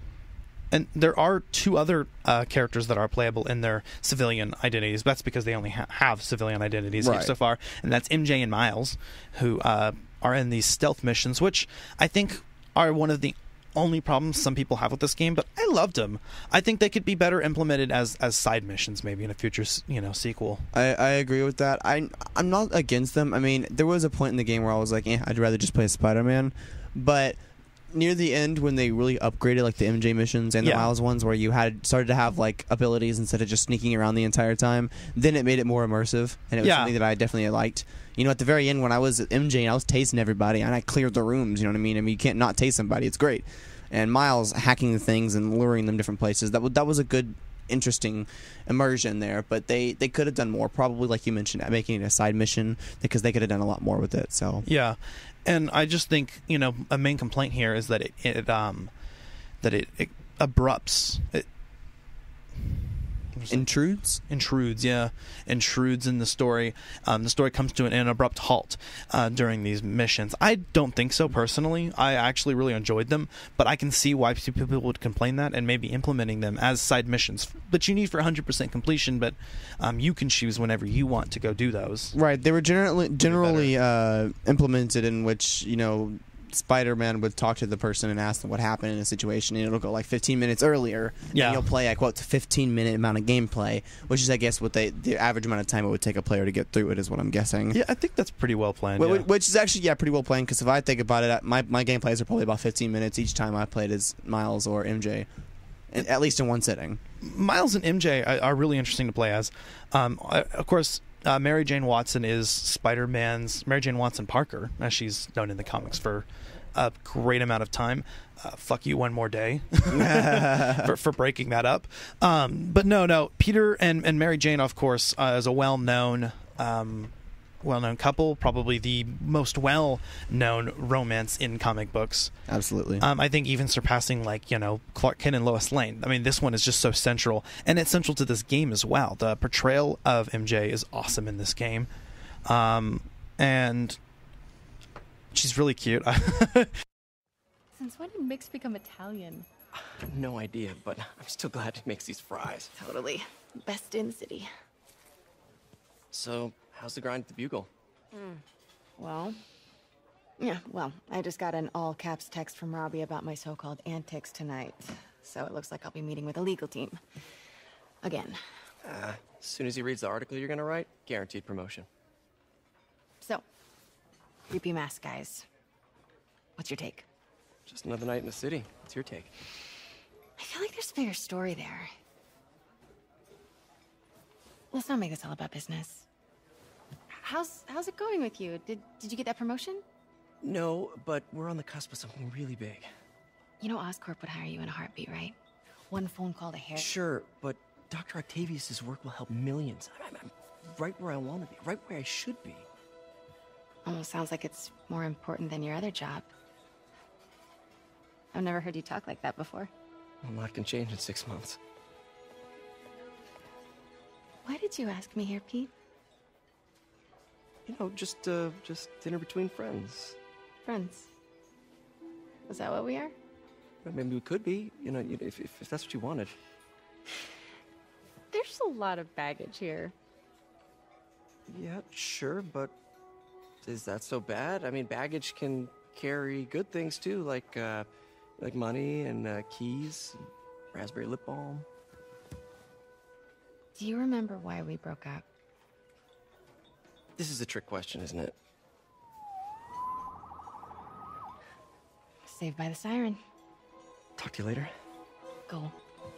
And there are two other uh, characters that are playable in their civilian identities. That's because they only ha- have civilian identities Right. so far, and that's M J and Miles, who uh, are in these stealth missions, which I think are one of the only problems some people have with this game. But I loved them. I think they could be better implemented as as side missions, maybe in a future s- you know sequel. I, I agree with that. I I'm not against them. I mean, there was a point in the game where I was like, eh, I'd rather just play as Spider-Man, but near the end when they really upgraded like the M J missions and the Yeah. Miles ones where you had started to have like abilities instead of just sneaking around the entire time, then it made it more immersive, and it was Yeah. something that I definitely liked. You know, at the very end when I was at M J and I was tasting everybody and I cleared the rooms, you know what I mean? I mean, you can't not taste somebody. It's great. And Miles hacking the things and luring them different places. That w- that was a good, interesting immersion there. But they, they could have done more. Probably, like you mentioned, making it a side mission because they could have done a lot more with it. So Yeah, and I just think you know a main complaint here is that it, it um that it, it abrupts it intrudes. intrudes yeah intrudes in the story. Um, the story comes to an, an abrupt halt uh, during these missions. I don't think so personally. I actually really enjoyed them, but I can see why people would complain that and maybe implementing them as side missions, but you need for one hundred percent completion. But um, you can choose whenever you want to go do those. Right. They were generally generally uh, implemented in which, you know, Spider-Man would talk to the person and ask them what happened in a situation, and it'll go like fifteen minutes earlier. Yeah. And you'll play like what fifteen minute amount of gameplay, which is I guess what they the average amount of time it would take a player to get through it is what I'm guessing. Yeah, I think that's pretty well planned. Wh- yeah. Which is actually yeah pretty well planned because if I think about it, my my gameplays are probably about fifteen minutes each time I played as Miles or M J, and, at least in one sitting. Miles and M J are, are really interesting to play as. Um, I- of course, uh, Mary Jane Watson is Spider-Man's Mary Jane Watson Parker, as she's known in the comics for a great amount of time. Uh, fuck you one more day for, for breaking that up. Um, but no, no, Peter and, and Mary Jane, of course, uh, is a well-known um, well-known couple, probably the most well-known romance in comic books. Absolutely. Um, I think even surpassing, like, you know, Clark Kent and Lois Lane. I mean, this one is just so central, and it's central to this game as well. The portrayal of M J is awesome in this game, um, and she's really cute. Since when did Mix become Italian? No idea, but I'm still glad he makes these fries. Totally. Best in the city. So, how's the grind at the Bugle? Mm. Well, yeah, well, I just got an all-caps text from Robbie about my so-called antics tonight. So it looks like I'll be meeting with a legal team. Again. Uh, as soon as he reads the article you're gonna write, guaranteed promotion. So, creepy mask guys. What's your take? Just another night in the city. What's your take? I feel like there's a bigger story there. Let's not make this all about business. How's how's it going with you? Did did you get that promotion? No, but we're on the cusp of something really big. You know Oscorp would hire you in a heartbeat, right? One phone call to hair. Sure, but Doctor Octavius's work will help millions. I'm, I'm right where I want to be, right where I should be. Almost sounds like it's more important than your other job. I've never heard you talk like that before. A lot can change in six months. Why did you ask me here, Pete? You know, just, uh, just dinner between friends. Friends. Is that what we are? Well, maybe we could be, you know, if, if, if that's what you wanted. There's a lot of baggage here. Yeah, sure, but is that so bad? I mean, baggage can carry good things too, like, uh, like money and uh, keys, and raspberry lip balm. Do you remember why we broke up? This is a trick question, isn't it? Saved by the siren. Talk to you later. Go.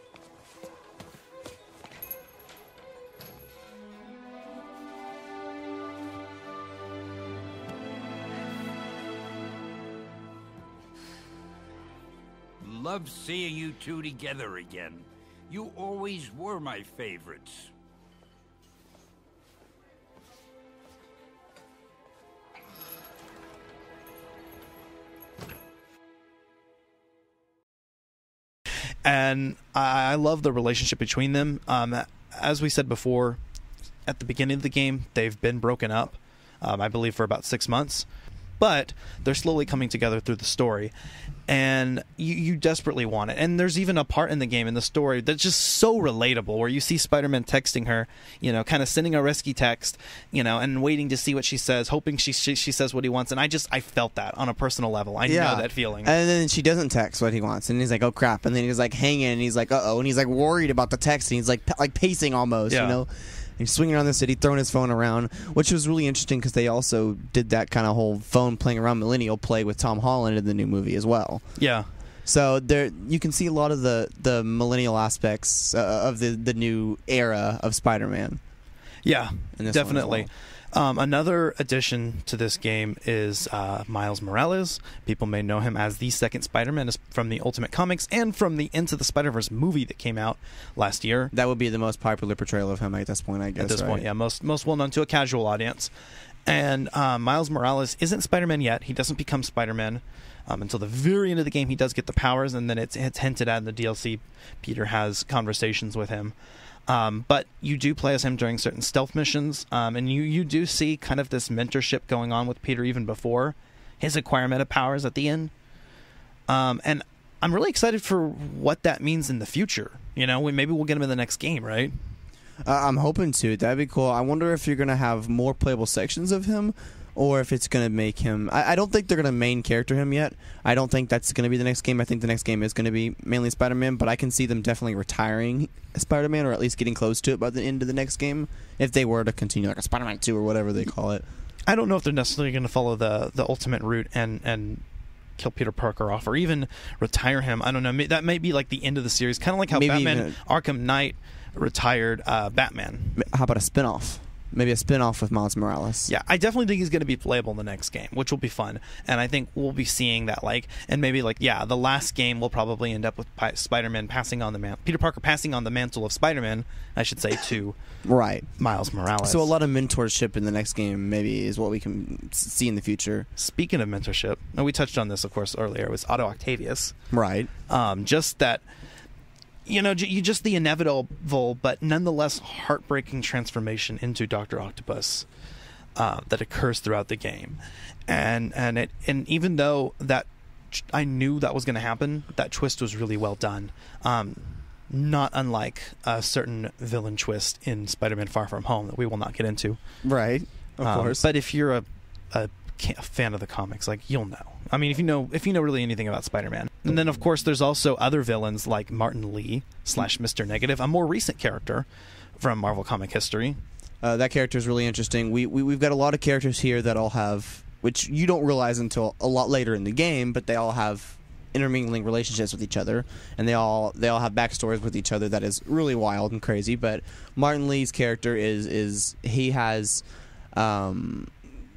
Love seeing you two together again. You always were my favorites. And I love the relationship between them. Um, as we said before, at the beginning of the game, they've been broken up, um, I believe, for about six months. But they're slowly coming together through the story. And you, you desperately want it. And there's even a part in the game, in the story, that's just so relatable, where you see Spider-Man texting her, you know, kind of sending a rescue text, you know, and waiting to see what she says, hoping she, she she says what he wants. And I just, I felt that on a personal level. I yeah. know that feeling. And then she doesn't text what he wants. And he's like, oh, crap. And then he's like hanging, and he's like, uh-oh. And he's like worried about the text. And he's like, like pacing almost, yeah. you know. He's swinging around the city, throwing his phone around, which was really interesting because they also did that kind of whole phone playing around millennial play with Tom Holland in the new movie as well. Yeah. So there, you can see a lot of the, the millennial aspects uh, of the, the new era of Spider-Man. Yeah, in this definitely. Um, another addition to this game is uh, Miles Morales. People may know him as the second Spider-Man from the Ultimate Comics and from the Into the Spider-Verse movie that came out last year. That would be the most popular portrayal of him at this point, I guess. At this right? point, yeah, most most well known to a casual audience. And uh, Miles Morales isn't Spider-Man yet. He doesn't become Spider-Man um, until the very end of the game. He does get the powers, and then it's, it's hinted at in the D L C. Peter has conversations with him. Um, but you do play as him during certain stealth missions, um, and you, you do see kind of this mentorship going on with Peter even before his acquirement of powers at the end. Um, and I'm really excited for what that means in the future. You know, we, maybe we'll get him in the next game, right? Uh, I'm hoping to. That'd be cool. I wonder if you're going to have more playable sections of him, or if it's going to make him... I, I don't think they're going to main character him yet. I don't think that's going to be the next game. I think the next game is going to be mainly Spider-Man, but I can see them definitely retiring Spider-Man, or at least getting close to it by the end of the next game, if they were to continue like a Spider-Man two or whatever they call it. I don't know if they're necessarily going to follow the, the ultimate route and, and kill Peter Parker off, or even retire him. I don't know. That may be like the end of the series, kind of like how Maybe Batman even a, Arkham Knight retired uh, Batman. How about a spin-off? Maybe a spin-off with Miles Morales. Yeah, I definitely think he's going to be playable in the next game, which will be fun. And I think we'll be seeing that, like, and maybe, like, yeah, the last game will probably end up with P- Spider-Man passing on the man, Peter Parker passing on the mantle of Spider-Man, I should say, to right Miles Morales. So a lot of mentorship in the next game maybe is what we can see in the future. Speaking of mentorship, and we touched on this, of course, earlier, it was Otto Octavius. Right. Um, just that... You know, you just the inevitable, but nonetheless heartbreaking transformation into Doctor Octopus uh, that occurs throughout the game, and and it and even though that I knew that was going to happen, that twist was really well done. Um, not unlike a certain villain twist in Spider-Man: Far From Home that we will not get into. Right, of um, course. But if you're a, a a fan of the comics, like, you'll know. I mean, if you know if you know really anything about Spider-Man. And then, of course, there's also other villains like Martin Lee slash Mister Negative, a more recent character from Marvel comic history. Uh, that character is really interesting. We, we, we've got a lot of characters here that all have, which you don't realize until a lot later in the game, but they all have intermingling relationships with each other, and they all they all have backstories with each other that is really wild and crazy. But Martin Lee's character is, is he has... Um,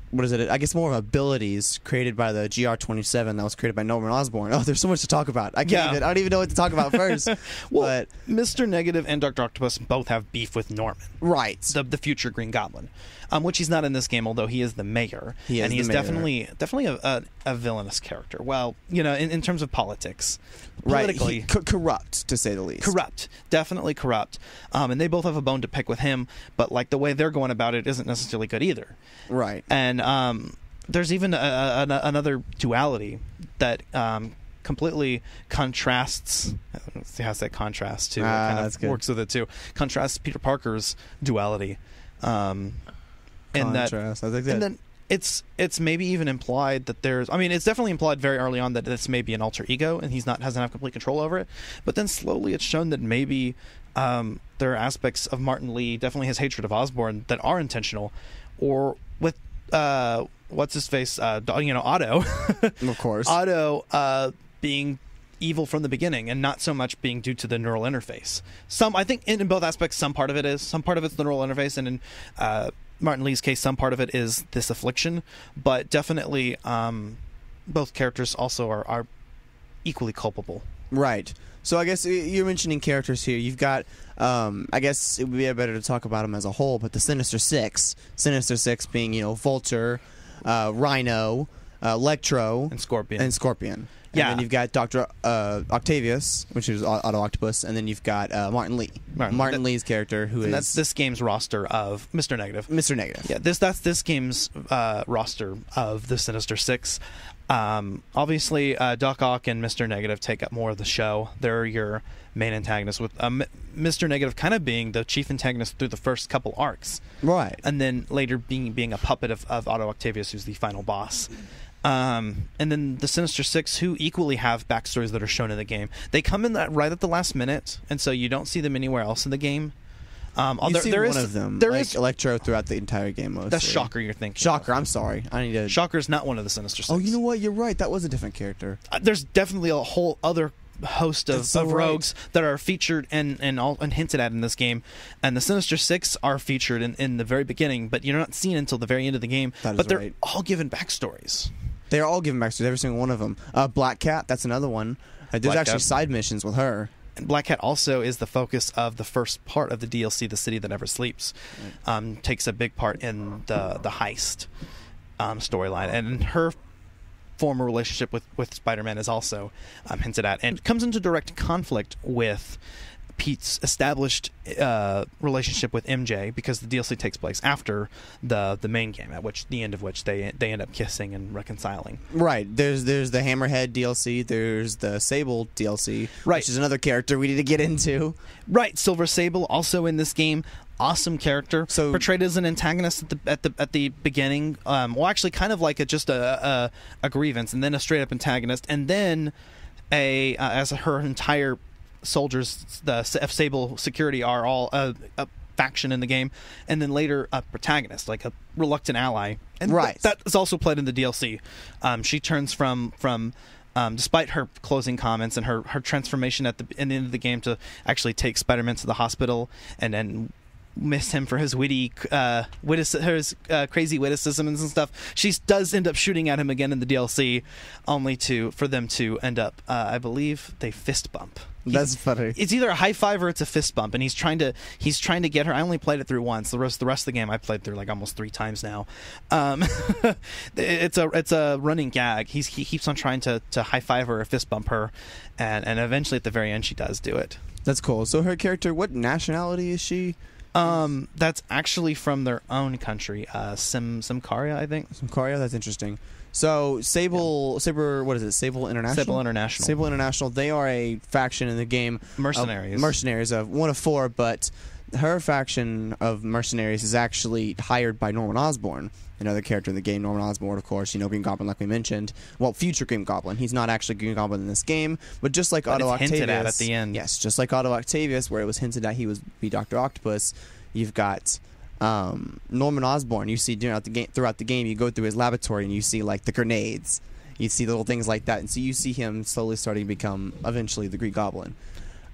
what is it? I guess more of abilities created by the G R twenty-seven that was created by Norman Osborn. Oh, there's so much to talk about. I can't Yeah. even. I don't even know what to talk about first. Well, but Mister Negative and Doctor Octopus both have beef with Norman, right? The the future Green Goblin, um, which he's not in this game, although he is the mayor, He is and the he's mayor. definitely definitely a, a, a villainous character. Well, you know, in, in terms of politics, Right, politically he, co- corrupt to say the least. corrupt, definitely corrupt, um, and they both have a bone to pick with him. But like the way they're going about it isn't necessarily good either. Right, and um, there's even a, a, a, another duality that um, completely contrasts. Let's see how that contrast too. Ah, it kind that's of good. works with it too. Contrasts Peter Parker's duality. Um, in that, Contrast, I think that- and then it's it's maybe even implied that there's. I mean, it's definitely implied very early on that this may be an alter ego, and he's not doesn't have complete control over it. But then slowly, it's shown that maybe um, there are aspects of Martin Lee, definitely his hatred of Osborn, that are intentional, or with. Uh, what's his face? Uh, you know, Otto. Of course. Otto uh, being evil from the beginning, and not so much being due to the neural interface. Some, I think, in, in both aspects, some part of it is. Some part of it's the neural interface, and in uh, Martin Lee's case, some part of it is this affliction. But definitely, um, both characters also are, are equally culpable. Right. So I guess you're mentioning characters here. You've got, um, I guess it would be better to talk about them as a whole, but the Sinister Six. Sinister Six being, you know, Vulture, uh, Rhino, uh, Electro, and Scorpion. And Scorpion. And Yeah. then you've got Doctor Uh, Octavius, which is Otto Octopus, and then you've got uh, Martin Lee. Martin- Martin that- Lee's character, who and is that's this game's roster of Mister Negative. Mister Negative. Yeah, this that's this game's uh, roster of the Sinister Six. Um, obviously, uh, Doc Ock and Mister Negative take up more of the show. They're your main antagonists, with um, Mister Negative kind of being the chief antagonist through the first couple arcs, right? And then later being being a puppet of, of Otto Octavius, who's the final boss. Um, and then the Sinister Six, who equally have backstories that are shown in the game. They come in that right at the last minute, and so you don't see them anywhere else in the game. Um, You there, see there one is, of them, there like is- Electro, throughout the entire game. Mostly. That's Shocker you're thinking. Shocker. I'm sorry. I need to. Shocker's not one of the Sinister Six. Oh, you know what? You're right. That was a different character. Uh, there's definitely a whole other host of, That's so of right. rogues that are featured and and, all, and hinted at in this game, and the Sinister Six are featured in, in the very beginning, but you're not seen until the very end of the game. That is but they're right. all given backstories. They're all given backstories, every single one of them. Uh, Black Cat, that's another one. Uh, there's Black actually Cat. side missions with her. And Black Cat also is the focus of the first part of the D L C, The City That Never Sleeps. Um, takes a big part in the the heist um, storyline, and her former relationship with, with Spider-Man is also um, hinted at, and comes into direct conflict with Pete's established uh, relationship with M J, because the D L C takes place after the the main game, at which the end of which they they end up kissing and reconciling. Right. There's there's the Hammerhead D L C. There's the Sable D L C, Right. which is another character we need to get into. Right, Silver Sable also in this game. Awesome character, so portrayed as an antagonist at the at the at the beginning. Um, well, actually, kind of like a, just a, a a grievance, and then a straight up antagonist, and then a uh, as her entire soldiers, the F Sable security are all a, a faction in the game, and then later a protagonist, like a reluctant ally, and Right. th- that is also played in the D L C. Um, she turns from from. Um, despite her closing comments and her, her transformation at the, in the end of the game to actually take Spider-Man to the hospital and then miss him for his witty, uh, wittici- his uh, crazy witticisms and stuff, she does end up shooting at him again in the D L C, only to for them to end up, uh, I believe, they fist bump. That's He's- funny. It's either a high five or it's a fist bump, and he's trying to he's trying to get her. I only played it through once. The rest the rest of the game I played through like almost three times now. Um, it's a it's a running gag. He's he keeps on trying to, to high five her or fist bump her, and and eventually at the very end she does do it. That's cool. So her character, what nationality is she? Um, that's actually from their own country, uh, Sim Simcaria, I think. Simcaria, that's interesting. So Sable, yeah. Saber, what is it? Sable International. Sable International. Sable International. They are a faction in the game. Mercenaries. Of, mercenaries of one of four, but her faction of mercenaries is actually hired by Norman Osborn, another character in the game. Norman Osborn, of course, you know, Green Goblin, like we mentioned. Well, future Green Goblin. He's not actually Green Goblin in this game, but just like but Otto it's Octavius, hinted at at the end. Yes, just like Otto Octavius, where it was hinted at he was be Doctor Octopus. You've got um, Norman Osborn. You see throughout the game, throughout the game, you go through his laboratory and you see like the grenades. You see little things like that, and so you see him slowly starting to become eventually the Green Goblin.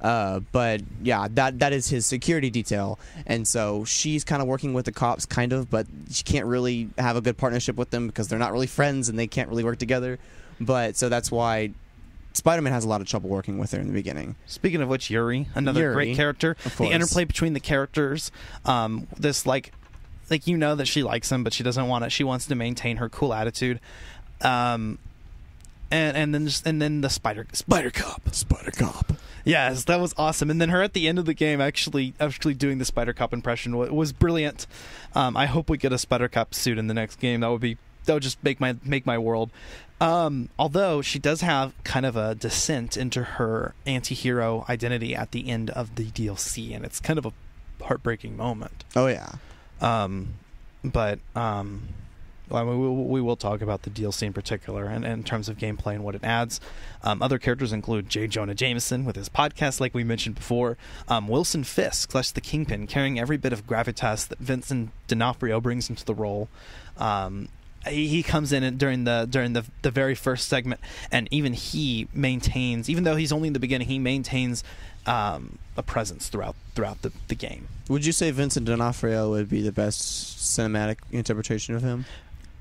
Uh, but yeah, that that is his security detail, and so she's kind of working with the cops, kind of, but she can't really have a good partnership with them because they're not really friends and they can't really work together. But so that's why Spider-Man has a lot of trouble working with her in the beginning. Speaking of which, Yuri, another Yuri, great character. of The course. interplay between the characters, um, this like, like you know that she likes him, but she doesn't want to. She wants to maintain her cool attitude. Um, and and then just, and then the Spider Spider Cop, Spider Cop. Yes, that was awesome. And then her at the end of the game actually actually doing the Spider Cop impression was, was brilliant. Um, I hope we get a Spider Cop suit in the next game. That would be that would just make my make my world. Um, although she does have kind of a descent into her anti-hero identity at the end of the D L C, and it's kind of a heartbreaking moment. Oh yeah. Um, but um, well, we, will, we will talk about the D L C in particular, and, and in terms of gameplay and what it adds. Um, other characters include J. Jonah Jameson with his podcast, like we mentioned before. Um, Wilson Fisk, slash the Kingpin, carrying every bit of gravitas that Vincent D'Onofrio brings into the role. Um, he, he comes in during the during the the very first segment, and even he maintains, even though he's only in the beginning, he maintains um, a presence throughout throughout the, the game. Would you say Vincent D'Onofrio would be the best cinematic interpretation of him?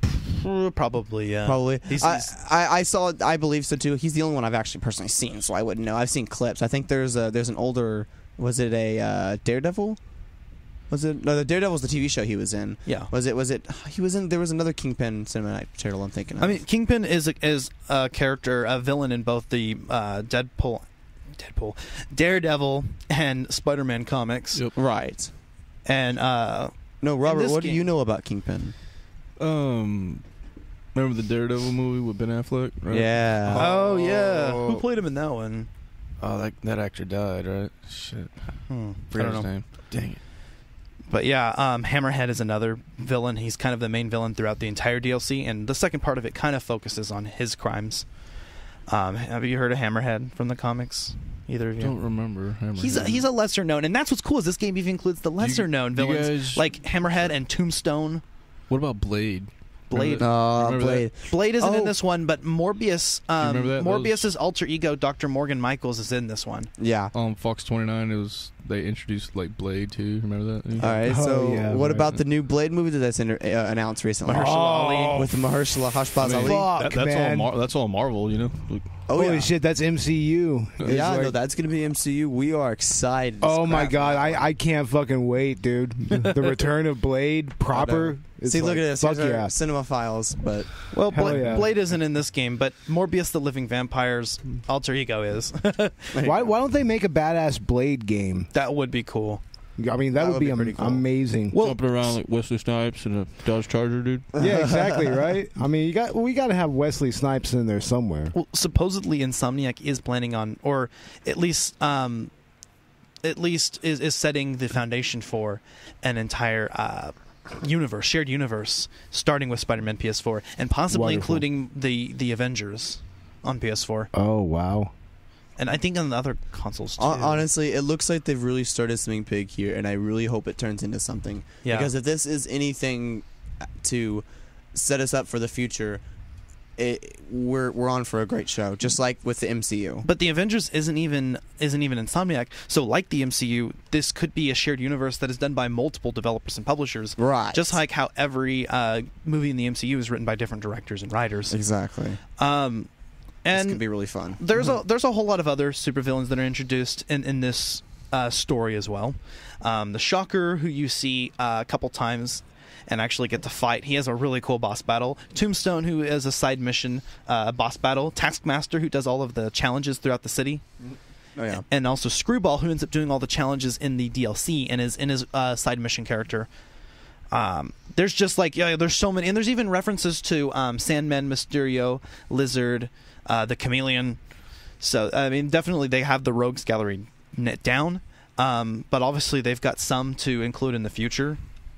Probably, yeah. Probably. He's, I, he's, I I saw. I believe so too. He's the only one I've actually personally seen, so I wouldn't know. I've seen clips. I think there's a there's an older. Was it a uh, Daredevil? Was it no? The Daredevil's the T V show he was in. Yeah. Was it? Was it? He was in. There was another Kingpin cinematic material I'm thinking of. I mean, Kingpin is a, is a character, a villain in both the uh, Deadpool, Deadpool, Daredevil, and Spider-Man comics. Yep. Right. And uh, no, Robert. What game, do you know about Kingpin? Um. Remember the Daredevil movie with Ben Affleck? Right? Yeah. Oh, oh yeah. Who played him in that one? Oh, that that actor died, right? Shit. Hmm. Forgot I don't his know. name. Dang it. But yeah, um, Hammerhead is another villain. He's kind of the main villain throughout the entire D L C, and the second part of it kind of focuses on his crimes. Um, have you heard of Hammerhead from the comics? Either of you? Don't remember Hammerhead. He's a, he's a lesser known, and that's what's cool is this game even includes the lesser known you villains guys- like Hammerhead and Tombstone. What about Blade? Blade. Uh, Remember Blade. that? Blade isn't Oh. in this one, but Morbius. Um, remember that? Morbius's alter ego, Doctor Morgan Michaels, is in this one. Yeah. On Fox twenty-nine, it was they introduced like Blade too. Remember that? All right. Oh, So, yeah, what right. about the new Blade movie that's in, uh, announced recently? Mahershala Ali. With Mahershala Hashbaz I mean, Ali. Fuck, that, that's all. man. Mar- that's all Marvel, you know. Like, Oh Holy yeah. shit, that's M C U. It's Yeah, like- no, that's gonna be M C U. We are excited. as Oh my crap. god, I, I can't fucking wait, dude. The return of Blade proper. It's See, look like, at this. Fuck Here's our yeah. cinema files, but Well, Hell Bla- yeah. Blade isn't in this game, but Morbius the Living Vampire's alter ego is. Why why don't they make a badass Blade game? That would be cool. I mean, that, That would, would be, be am- pretty cool. amazing. Well, jumping around like Wesley Snipes in a Dodge Charger, dude. Yeah, exactly, right? I mean, you got we got to have Wesley Snipes in there somewhere. Well, supposedly Insomniac is planning on, or at least, um, at least is, is setting the foundation for an entire uh, universe, shared universe, starting with Spider-Man P S four, and possibly Wonderful. including the the Avengers on P S four, Oh, wow. and I think on the other consoles too. hon- honestly, it looks like they've really started something big here, and I really hope it turns into something. Yeah. Because if this is anything to set us up for the future, it, we're we're on for a great show. Just like with the M C U. But the Avengers isn't even isn't even Insomniac. So, like the M C U, this could be a shared universe that is done by multiple developers and publishers. Right. Just like how every uh, movie in the M C U is written by different directors and writers. Exactly. Um, This and could be really fun. there's a there's a whole lot of other supervillains that are introduced in in this uh, story as well. Um, the Shocker, who you see uh, a couple times and actually get to fight. He has a really cool boss battle. Tombstone, who is a side mission uh, boss battle. Taskmaster, who does all of the challenges throughout the city. Oh yeah. And also Screwball, who ends up doing all the challenges in the D L C and is in his uh, side mission character. Um, there's just like yeah, there's so many, and there's even references to um, Sandman, Mysterio, Lizard, uh, the Chameleon. So I mean, definitely they have the Rogues Gallery net down, um, but obviously they've got some to include in the future.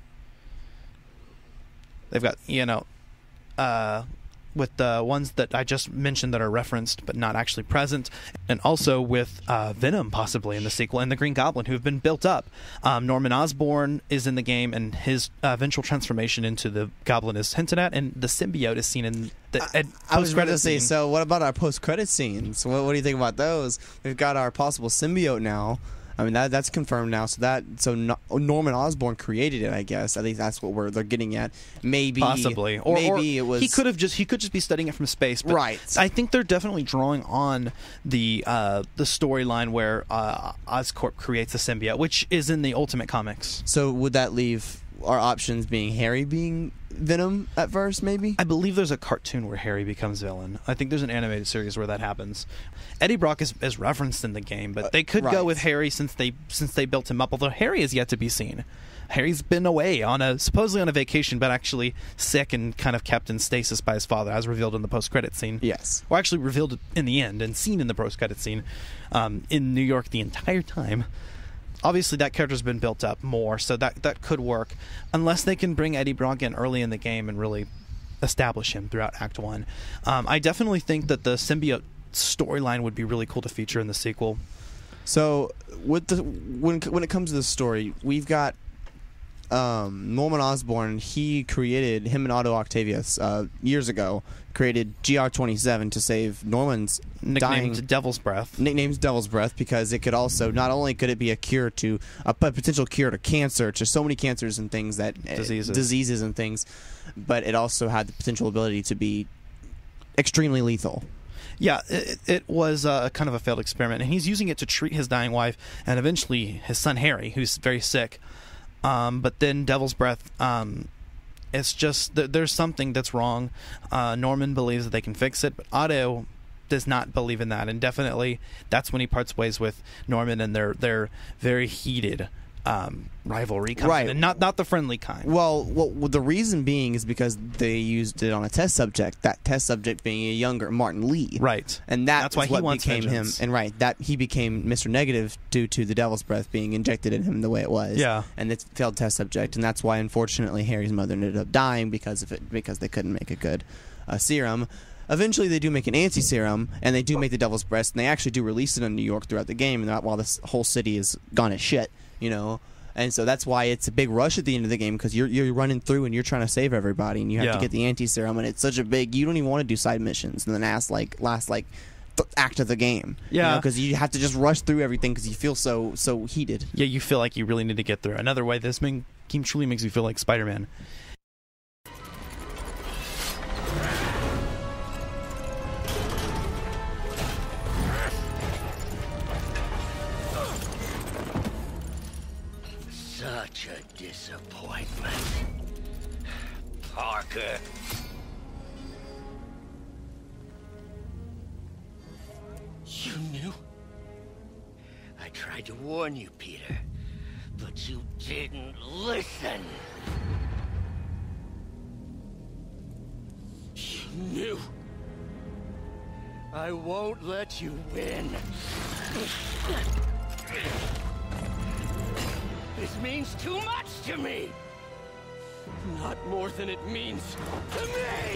They've got you know, uh, with the ones that I just mentioned that are referenced but not actually present, and also with uh, Venom possibly in the sequel and the Green Goblin, who have been built up. Um, Norman Osborn is in the game, and his uh, eventual transformation into the Goblin is hinted at, and the symbiote is seen in the ed- I was going to post-credit say, scene. so what about our post-credit scenes? What, what do you think about those? We've got our possible symbiote now. I mean, that that's confirmed now. So that so no, Norman Osborn created it, I guess. At least that's what we're they're getting at. Maybe Possibly, or maybe or it was. He could have just he could just be studying it from space. But Right. I think they're definitely drawing on the uh, the storyline where uh, Oscorp creates a symbiote, which is in the Ultimate Comics. So would that leave our options being Harry being Venom at first, maybe? I believe there's a cartoon where Harry becomes villain. I think there's an animated series where that happens. Eddie Brock is, is referenced in the game, but they could Uh, go right. with Harry since they since they built him up. Although Harry is yet to be seen. Harry's been away on a supposedly on a vacation, but actually sick and kind of kept in stasis by his father, as revealed in the post-credit scene. Yes, or actually revealed in the end and seen in the post-credit scene um, in New York the entire time. Obviously, that character's been built up more, so that that could work, unless they can bring Eddie Brock in early in the game and really establish him throughout Act One. Um, I definitely think that the symbiote storyline would be really cool to feature in the sequel. So, with the when when it comes to the story, we've got um, Norman Osborn. He created him and Otto Octavius uh, years ago. Created G R twenty-seven to save Norman's Nicknamed dying, Devil's Breath. Nicknamed Devil's Breath because it could also not only could it be a cure to a p- potential cure to cancer, to so many cancers and things that uh, Diseases. diseases and things, but it also had the potential ability to be extremely lethal. Yeah, it, it was uh, kind of a failed experiment, and he's using it to treat his dying wife and eventually his son Harry, who's very sick. Um, but then Devil's Breath, um, it's just th- there's something that's wrong. Uh, Norman believes that they can fix it, but Otto does not believe in that, and definitely that's when he parts ways with Norman, and they're they're very heated um, rivalry comes Right. in, and not not the friendly kind. Well, well, well, the reason being is because they used it on a test subject. That test subject being a younger Martin Lee, right? And that That's why is he what wants became vengeance. him. And right, that he became Mister Negative due to the Devil's Breath being injected in him the way it was. Yeah. and it's a failed test subject, and that's why unfortunately Harry's mother ended up dying because of it, because they couldn't make a good uh, serum. Eventually, they do make an anti-serum, and they do make the Devil's Breath, and they actually do release it in New York throughout the game, and that while this whole city is gone as shit, you know. And so that's why it's a big rush at the end of the game, because you're you're running through and you're trying to save everybody, and you have Yeah. to get the anti-serum, and it's such a big. You don't even want to do side missions in the last like last like th- act of the game. Yeah. because you, you have to just rush through everything because you feel so so heated. Yeah, you feel like you really need to get through. Another way, this main game truly makes you feel like Spider-Man. Such a disappointment. Parker. You knew? I tried to warn you, Peter, but you didn't listen. You knew. I won't let you win. This means too much to me! Not more than it means to me!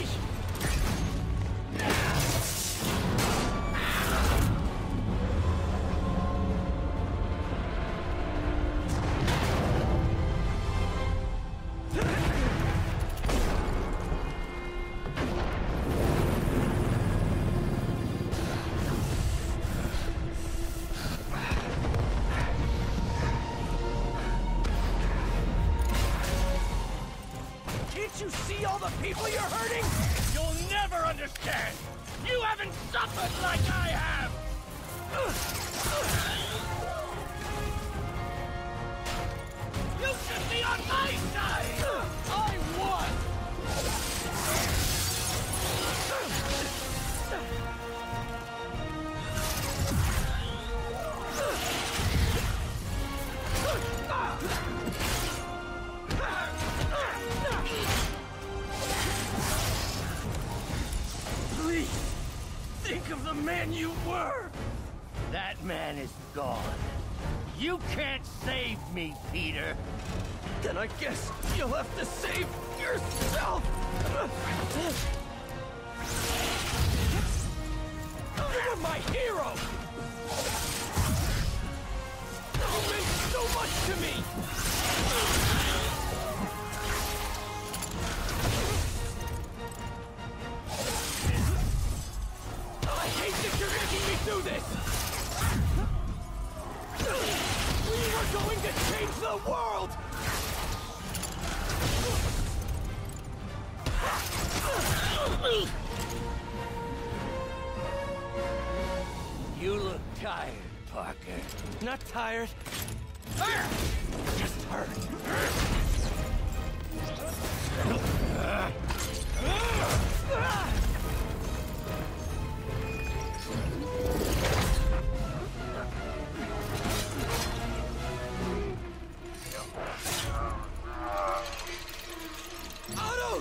Can't you see all the people you're hurting? You'll never understand! You haven't suffered like I have! You should be on my side! I won! Please, think of the man you were! That man is gone. You can't save me, Peter. Then I guess you'll have to save yourself! You were my hero! You meant so much to me! the world! You look tired, Parker. Not tired. Just hurt. Otto!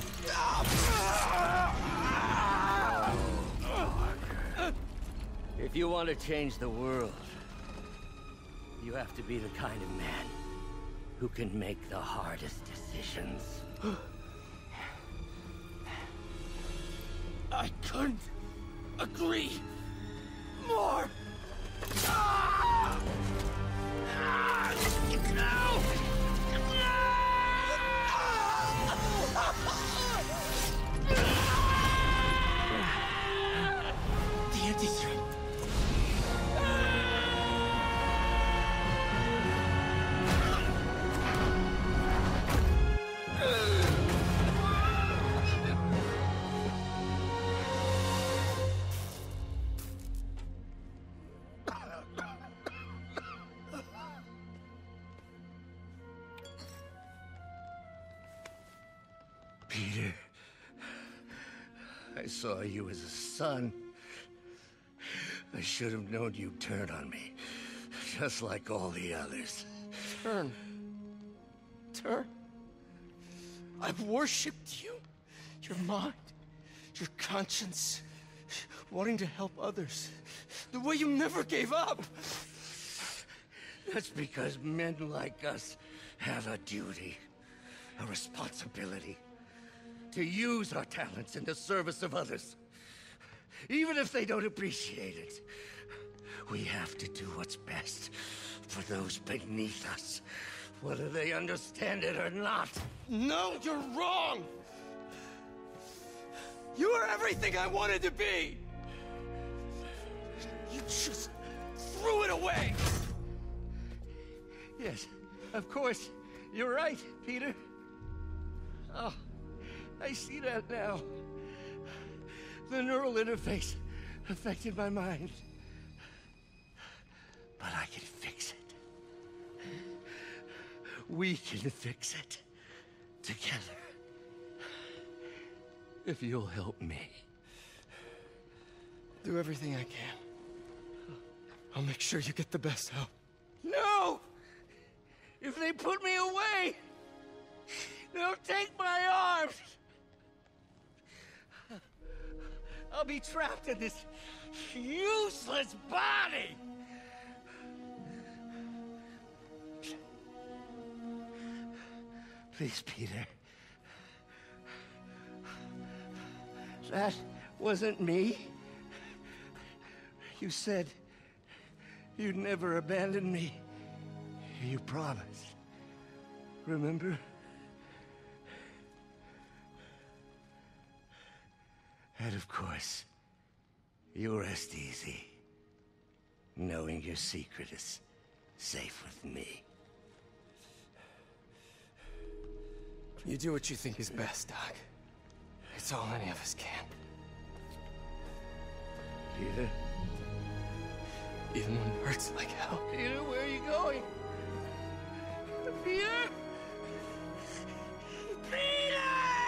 If you want to change the world, you have to be the kind of man who can make the hardest decisions. I couldn't agree more. No! The anti-strength. Peter, I saw you as a son. I should have known you'd turn on me, just like all the others. Turn. Turn. I've worshipped you. Your mind, your conscience, wanting to help others. The way you never gave up. That's because men like us have a duty, a responsibility, to use our talents in the service of others. Even if they don't appreciate it, we have to do what's best for those beneath us, whether they understand it or not. No, you're wrong! You are everything I wanted to be! You just threw it away! Yes, of course. You're right, Peter. Oh, I see that now. The neural interface affected my mind. But I can fix it. We can fix it. Together. If you'll help me. Do everything I can. I'll make sure you get the best help. No! If they put me away, they'll take my arms. I'll be trapped in this useless body. Please, Peter. That wasn't me. You said you'd never abandon me. You promised. Remember? And of course, you rest easy, knowing your secret is safe with me. You do what you think is best, Doc. It's all any of us can. Peter? Even when it hurts like hell. Peter, where are you going? Peter? Peter!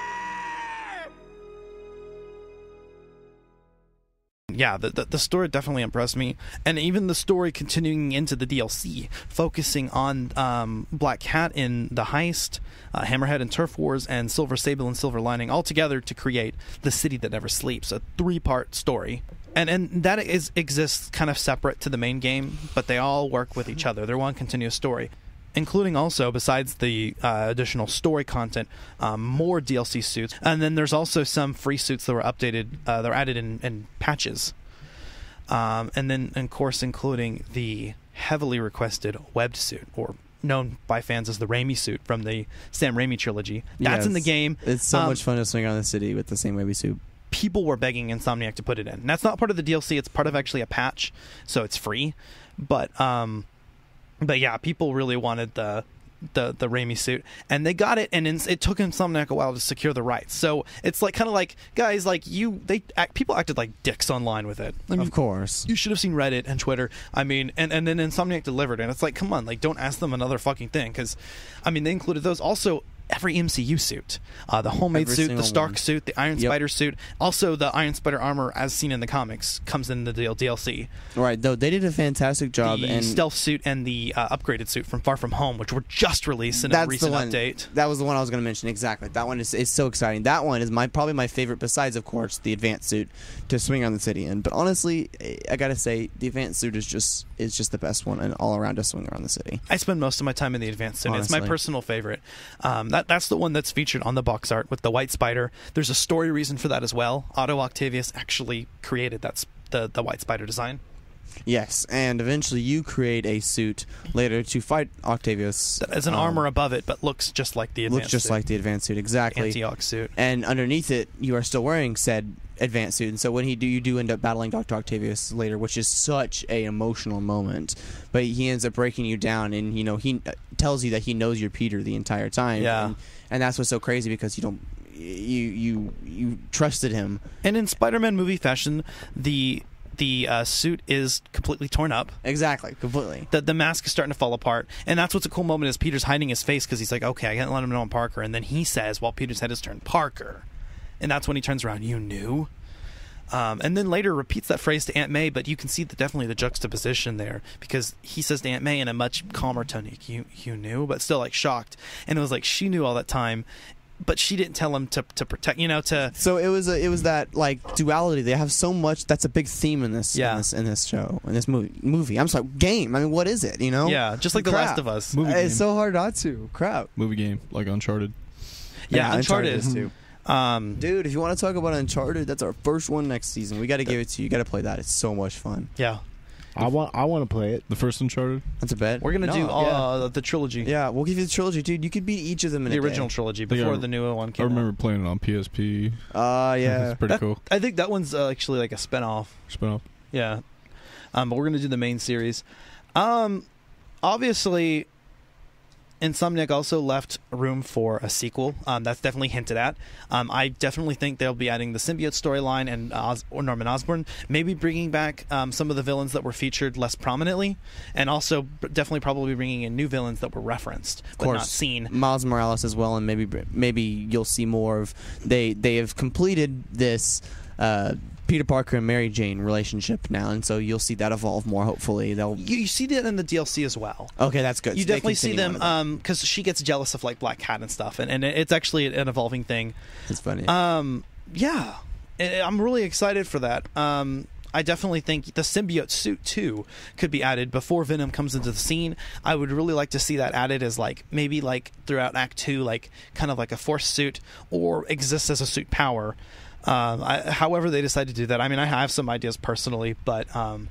Yeah, the, the the story definitely impressed me, and even the story continuing into the D L C, focusing on um, Black Cat in the heist, uh, Hammerhead in Turf Wars, and Silver Sable and Silver Lining all together to create the City That Never Sleeps, a three-part story. And and that is exists kind of separate to the main game, but they all work with each other. They're one continuous story, including also, besides the uh, additional story content, um, more D L C suits. And then there's also some free suits that were updated, uh, that were added in, in patches. Um, and then, of course, including the heavily requested webbed suit, or known by fans as the Raimi suit from the Sam Raimi trilogy. That's yes, in the game. It's so um, much fun to swing around the city with the same webby suit. People were begging Insomniac to put it in. And that's not part of the D L C. It's part of actually a patch, so it's free. But um, but yeah, people really wanted the the the Raimi suit, and they got it, and it took Insomniac a while to secure the rights. So it's like kind of like, guys, like you, they act, people acted like dicks online with it. I mean, of course, you should have seen Reddit and Twitter. I mean, and and then Insomniac delivered, and it's like, come on, like don't ask them another fucking thing, because I mean they included those also. Every M C U suit, uh, the homemade Every suit, the Stark one. suit, the Iron Yep. Spider suit, also the Iron Spider armor as seen in the comics comes in the D L C. Right, though they did a fantastic job. The and stealth suit and the uh, upgraded suit from Far From Home, which were just released in a that's recent the one, update. That was the one I was going to mention. Exactly, that one is, is so exciting. That one is my probably my favorite, besides of course the advanced suit to swing around the city in. But honestly, I gotta say the advanced suit is just is just the best one and all around to swing around the city. I spend most of my time in the advanced suit. It's my Honestly. personal favorite. Um, that that's the one that's featured on the box art with the white spider. There's a story reason for that as well. Otto Octavius actually created that sp- the the white spider design. Yes, and eventually you create a suit later to fight Octavius. As an um, armor above it, but looks just like the advanced looks just suit. like the advanced suit, exactly. Antioch suit. And underneath it, you are still wearing said advanced suit. And so when he do, you do end up battling Doctor Octavius later, which is such a emotional moment. But he ends up breaking you down, and you know he uh, tells you that he knows you're Peter the entire time. Yeah. And, and that's what's so crazy, because you don't you you you trusted him. And in Spider-Man movie fashion, the the uh, suit is completely torn up. Exactly, completely. The the mask is starting to fall apart, and that's what's a cool moment is Peter's hiding his face because he's like, okay, I can't let him know I'm Parker, and then he says, while Peter's head is turned, Parker, and that's when he turns around. You knew. Um, and then later repeats that phrase to Aunt May, but you can see the, definitely the juxtaposition there, because he says to Aunt May in a much calmer tone, you you knew, but still like shocked, and it was like she knew all that time, but she didn't tell him to to protect, you know, to. So it was a, it was that like duality. They have so much. That's a big theme in this. Yeah. In this, in this show, in this movie. Movie. I'm sorry. Game. I mean, what is it? You know. Yeah, just like The Crap. Last of Us. Movie It's game. so hard not to. Crap. Movie game, like Uncharted. Yeah, Uncharted is too. Um, Dude, if you want to talk about Uncharted, that's our first one next season. We got to give it to you. You got to play that. It's so much fun. Yeah. I want I want to play it. The first Uncharted? That's a bet. We're gonna No, do all yeah. uh, the trilogy. Yeah, we'll give you the trilogy, dude. You could beat each of them in The a original day. trilogy think before I- the new one came I remember out. playing it on P S P. Uh, yeah. It's pretty That- cool. I think that one's uh, actually like a spinoff. Spin-off. Yeah. Um, but we're gonna do the main series. Um, obviously, Insomniac also left room for a sequel. Um, that's definitely hinted at. Um, I definitely think they'll be adding the symbiote storyline and uh, Os- or Norman Osborn, maybe bringing back um, some of the villains that were featured less prominently, and also b- definitely probably bringing in new villains that were referenced Of but course, not seen. Miles Morales as well, and maybe maybe you'll see more of. They they have completed this uh, Peter Parker and Mary Jane relationship now, and so you'll see that evolve more. Hopefully, they'll. You, you see that in the D L C as well. Okay, that's good. You So they definitely see continue them on with because she gets jealous of like Black Cat and stuff, and, and it's actually an evolving thing. that. It's funny. Um, yeah, I- I'm really excited for that. Um, I definitely think the symbiote suit too could be added before Venom comes into the scene. I would really like to see that added as like maybe like throughout Act Two, like kind of like a force suit or exists as a suit power. Um, I, however they decide to do that. I mean, I have some ideas personally, but um,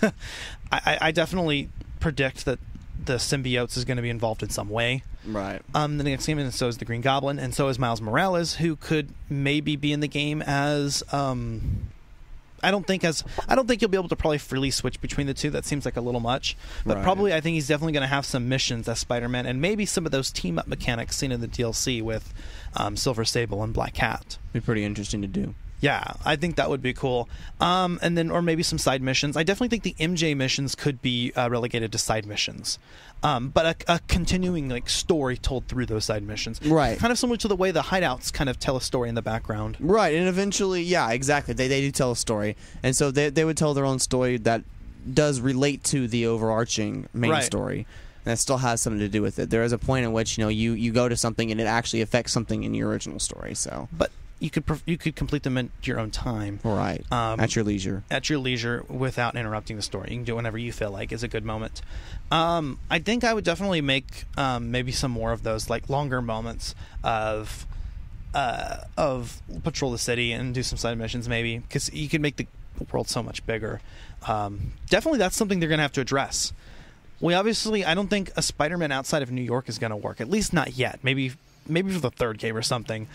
I, I definitely predict that the symbiotes is going to be involved in some way. Right. Um, the next game, and so is the Green Goblin, and so is Miles Morales, who could maybe be in the game as. Um, I don't think as I don't think you'll be able to probably freely switch between the two. That seems like a little much, but Right. probably I think he's definitely going to have some missions as Spider-Man, and maybe some of those team up mechanics seen in the D L C with um, Silver Sable and Black Cat. Be pretty interesting to do. Yeah, I think that would be cool. Um, and then, or maybe some side missions. I definitely think the M J missions could be uh, relegated to side missions, um, but a, a continuing like story told through those side missions. Right. Kind of similar to the way the hideouts kind of tell a story in the background. Right, and eventually, yeah, exactly. They they do tell a story, and so they they would tell their own story that does relate to the overarching main Right. story. That still has something to do with it. There is a point in which you know you, you go to something and it actually affects something in your original story. So, but you could pref- you could complete them at your own time, right, um, at your leisure. At your leisure, without interrupting the story. You can do it whenever you feel like is a good moment. Um, I think I would definitely make um, maybe some more of those like longer moments of uh, of patrol the city and do some side missions maybe, because you can make the world so much bigger. Um, definitely, that's something they're gonna have to address. We obviously, I don't think a Spider-Man outside of New York is gonna work. At least not yet. Maybe maybe for the third game or something.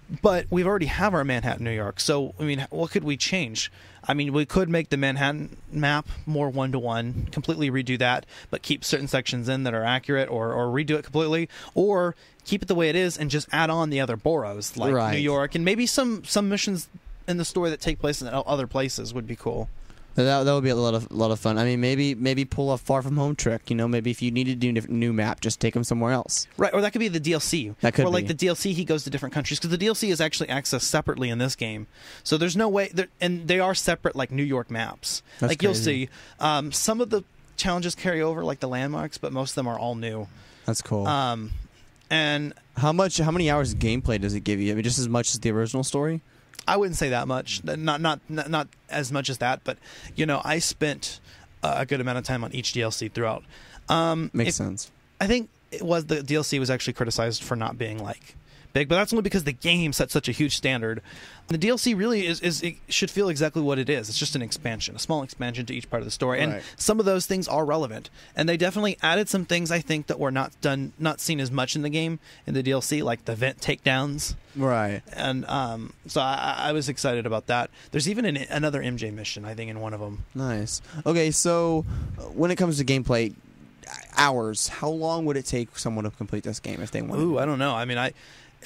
But we've already have our Manhattan, New York. So, I mean, what could we change? I mean, we could make the Manhattan map more one-to-one, completely redo that, but keep certain sections in that are accurate, or, or redo it completely, or keep it the way it is and just add on the other boroughs, like Right. New York, and maybe some, some missions in the story that take place in other places would be cool. That that would be a lot of lot of fun. I mean, maybe maybe pull a far from home trick. You know, maybe if you need to do a new map, just take them somewhere else. Right, or that could be the D L C. That could or like be. the D L C, he goes to different countries, because the D L C is actually accessed separately in this game. So there's no way, and they are separate, like New York maps. That's like you'll crazy. see, um, some of the challenges carry over, like the landmarks, but most of them are all new. That's cool. Um, and how much? How many hours of gameplay does it give you? I mean, just as much as the original story. I wouldn't say that much, not not not, not as much as that, but you know, I spent uh, a good amount of time on each D L C throughout. Um, Makes it, sense. I think it was the D L C was actually criticized for not being like big, but that's only because the game set such a huge standard. The D L C really is, is it should feel exactly what it is. It's just an expansion, a small expansion to each part of the story, and Right. some of those things are relevant. And they definitely added some things, I think, that were not done, not seen as much in the game in the D L C, like the vent takedowns. Right. And um, so I, I was excited about that. There's even an, another M J mission, I think, in one of them. Nice. Okay, so uh, when it comes to gameplay, hours. How long would it take someone to complete this game if they wanted? Ooh, I don't know. I mean, I.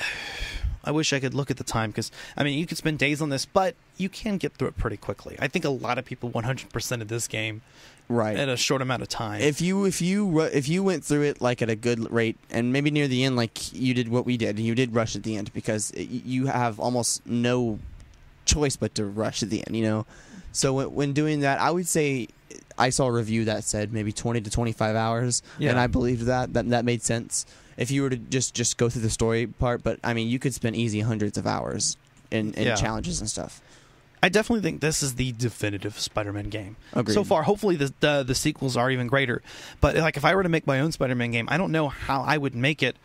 I wish I could look at the time, because, I mean, you could spend days on this, but you can get through it pretty quickly. I think a lot of people one hundred percent of this game right at a short amount of time. If you if you ru- if you went through it like at a good rate, and maybe near the end, like you did what we did, and you did rush at the end, because it, you have almost no choice but to rush at the end, you know. So when, when doing that, I would say I saw a review that said maybe twenty to twenty-five hours, Yeah. and I believed that. That that made sense. If you were to just, just go through the story part, but I mean, you could spend easy hundreds of hours in, in Yeah. challenges and stuff. I definitely think this is the definitive Spider-Man game. Agreed. So far, hopefully the, the the sequels are even greater. But like, if I were to make my own Spider-Man game, I don't know how I would make it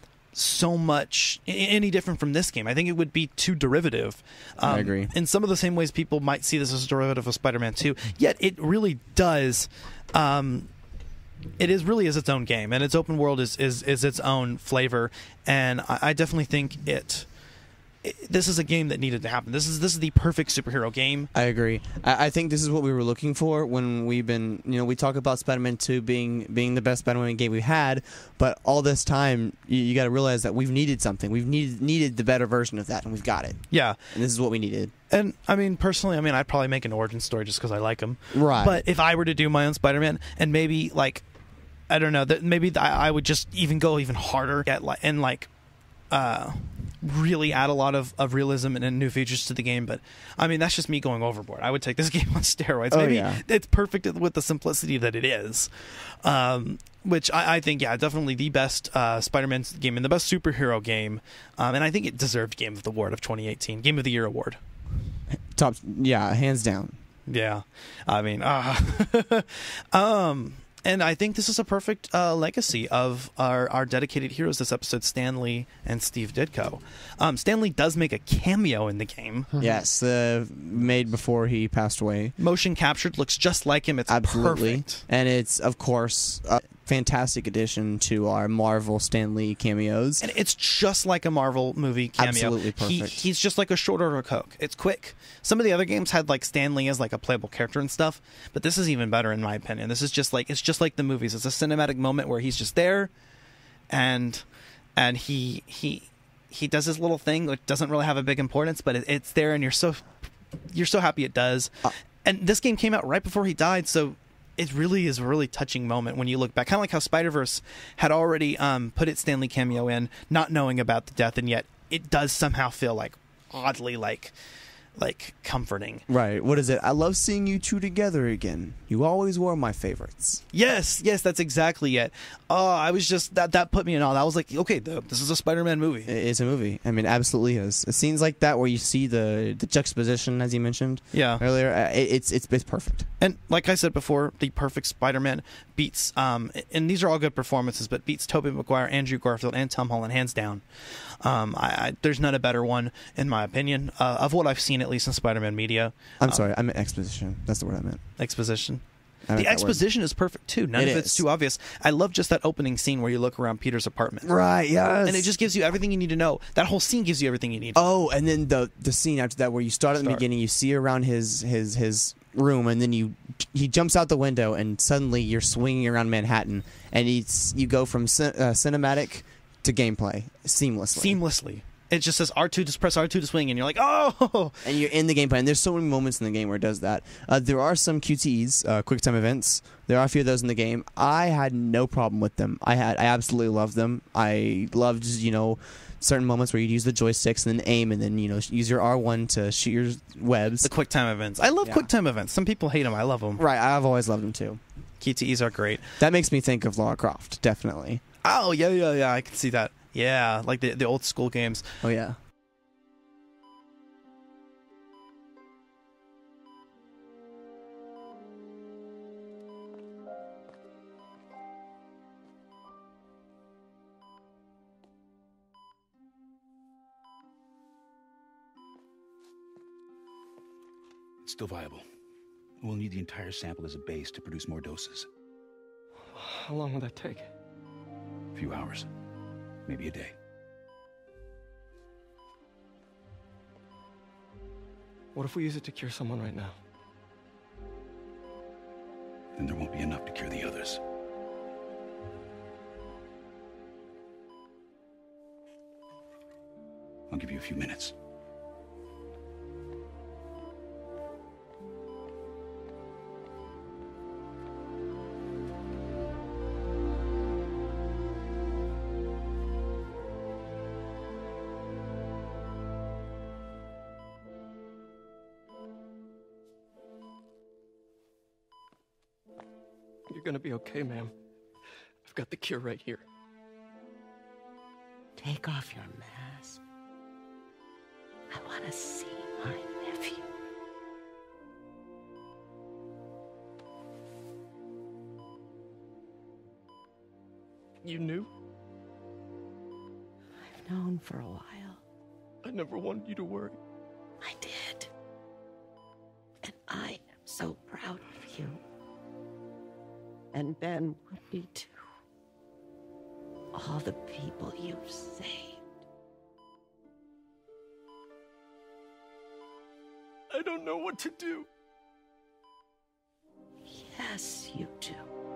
so much i- any different from this game. I think it would be too derivative. Um, I agree. In some of the same ways people might see this as a derivative of Spider-Man two, yet it really does. Um, it is really is its own game, and its open world is is, is its own flavor. And I, I definitely think it. This is a game that needed to happen. This is this is the perfect superhero game. I agree. I, I think this is what we were looking for when we've been, you know, we talk about Spider-Man two being being the best Spider-Man game we had, but all this time you, you got to realize that we've needed something. We've needed needed the better version of that, and we've got it. Yeah, and this is what we needed. And I mean, personally, I mean, I'd probably make an origin story just because I like him. Right. But if I were to do my own Spider-Man, and maybe like, I don't know, that maybe I, I would just even go even harder at like and like, uh. really add a lot of, of realism and, and new features to the game. But I mean, that's just me going overboard. I would take this game on steroids. Oh, Maybe yeah. it's perfect with the simplicity that it is, um, which I, I think, yeah, definitely the best uh, Spider-Man game and the best superhero game. Um, and I think it deserved Game of the Award of twenty eighteen, Game of the Year award. Top, yeah, hands down. Yeah, I mean, uh, um, and I think this is a perfect uh, legacy of our, our dedicated heroes this episode, Stan Lee and Steve Ditko. Um, Stan Lee does make a cameo in the game. Yes, uh, made before he passed away. Motion captured, looks just like him. It's Absolutely. perfect. And it's, of course, a fantastic addition to our Marvel Stan Lee cameos. And it's just like a Marvel movie cameo. Absolutely He, perfect. he's just like a short order Coke. It's quick. Some of the other games had like Stan Lee as like a playable character and stuff, but this is even better in my opinion. This is just like it's just like the movies. It's a cinematic moment where he's just there, and and he he he does his little thing, which doesn't really have a big importance, but it, it's there, and you're so you're so happy it does. Uh, and this game came out right before he died, so. It really is a really touching moment when you look back. Kind of like how Spider-Verse had already um, put its Stan Lee cameo in, not knowing about the death, and yet it does somehow feel like oddly like like comforting. Right. What is it? I love seeing you two together again. You always were my favorites. Yes, yes, that's exactly it. Oh, I was just that that put me in awe. I was like, okay, the, this is a Spider-Man movie. It's a movie. I mean, absolutely is. It scenes like that where you see the the juxtaposition, as you mentioned Yeah. earlier. Uh, it, it's it's it's perfect. And like I said before, the perfect Spider-Man beats, um, and these are all good performances, but beats Tobey Maguire, Andrew Garfield, and Tom Holland hands down. Um, I, I, there's not a better one, in my opinion, uh, of what I've seen, at least in Spider-Man media. I'm Um, sorry, I meant exposition. That's the word I meant. Exposition. I The like that exposition is perfect too. None It of it's is. too obvious. I love just that opening scene where you look around Peter's apartment. Right, yes. And it just gives you everything you need to know. That whole scene gives you everything you need. Oh, and then the the scene after that where you start at the Start. beginning, you see around his his his room, and then you he jumps out the window, and suddenly you're swinging around Manhattan, and it's you go from cin- uh, cinematic to gameplay seamlessly. Seamlessly. It just says R two, just press R two to swing, and you're like, oh! And you're in the gameplay, and there's so many moments in the game where it does that. Uh, there are some Q T Es, uh, quick time events. There are a few of those in the game. I had no problem with them. I had, I absolutely loved them. I loved, you know, certain moments where you'd use the joysticks and then aim, and then, you know, use your R one to shoot your webs. The quick time events. I love Yeah. quick time events. Some people hate them. I love them. Right, I've always loved them too. Q T Es are great. That makes me think of Lara Croft, definitely. Oh, yeah, yeah, yeah. I can see that. Yeah, like the, the old school games. Oh, yeah. It's still viable. We'll need the entire sample as a base to produce more doses. How long will that take? A few hours. Maybe a day. What if we use it to cure someone right now? Then there won't be enough to cure the others. I'll give you a few minutes. You're gonna be okay, ma'am. I've got the cure right here. Take off your mask. I want to see my nephew. You knew? I've known for a while. I never wanted you to worry. I did. And I am so proud of you. And Ben would be too. All the people you've saved. I don't know what to do. Yes, you do.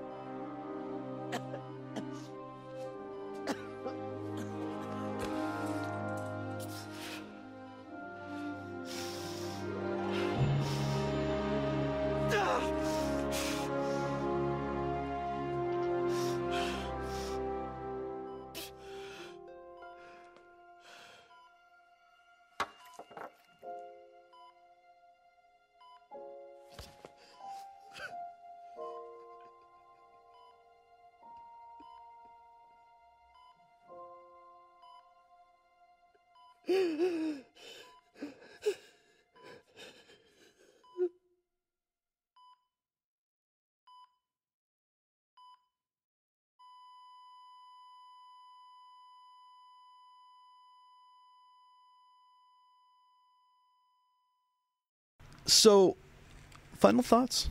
So, final thoughts?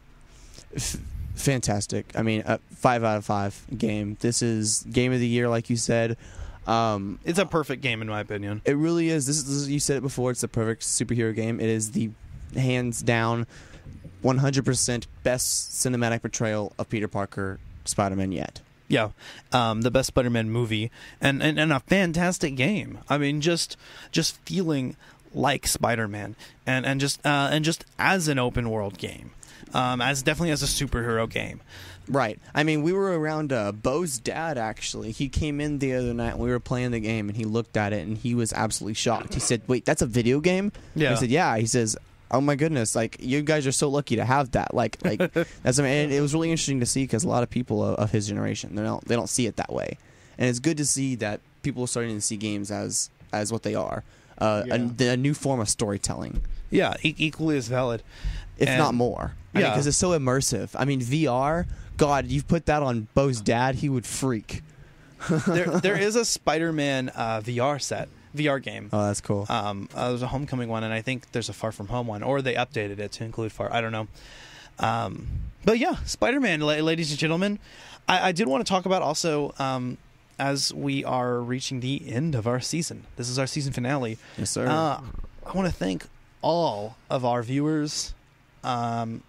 F- fantastic. I mean, a five out of five game. This is game of the year, like you said. Um, it's a perfect game, in my opinion. It really is. This is, this is you said it before. It's the perfect superhero game. It is the hands down, one hundred percent best cinematic portrayal of Peter Parker, Spider-Man yet. Yeah, um, the best Spider-Man movie, and, and and a fantastic game. I mean, just just feeling like Spider-Man, and and just uh, and just as an open world game, um, as definitely as a superhero game. Right. I mean, we were around uh, Bo's dad, actually. He came in the other night and we were playing the game, and he looked at it, and he was absolutely shocked. He said, wait, that's a video game? Yeah. I said, yeah. He says, oh, my goodness, like, you guys are so lucky to have that. Like, like that's I mean, and it was really interesting to see because a lot of people of, of his generation, they don't, they don't see it that way. And it's good to see that people are starting to see games as, as what they are, uh, Yeah. a, a new form of storytelling. Yeah, e- equally as valid. If And- not more. I Yeah. Because it's so immersive. I mean, V R, God, you put that on Bo's dad, he would freak. there, there is a Spider-Man uh, V R set, V R game. Oh, that's cool. Um, uh, there's a Homecoming one, and I think there's a Far From Home one, or they updated it to include Far. I don't know. Um, but yeah, Spider-Man, la- ladies and gentlemen. I, I did want to talk about also, um, as we are reaching the end of our season. This is our season finale. Yes, sir. Uh, I want to thank all of our viewers. Um,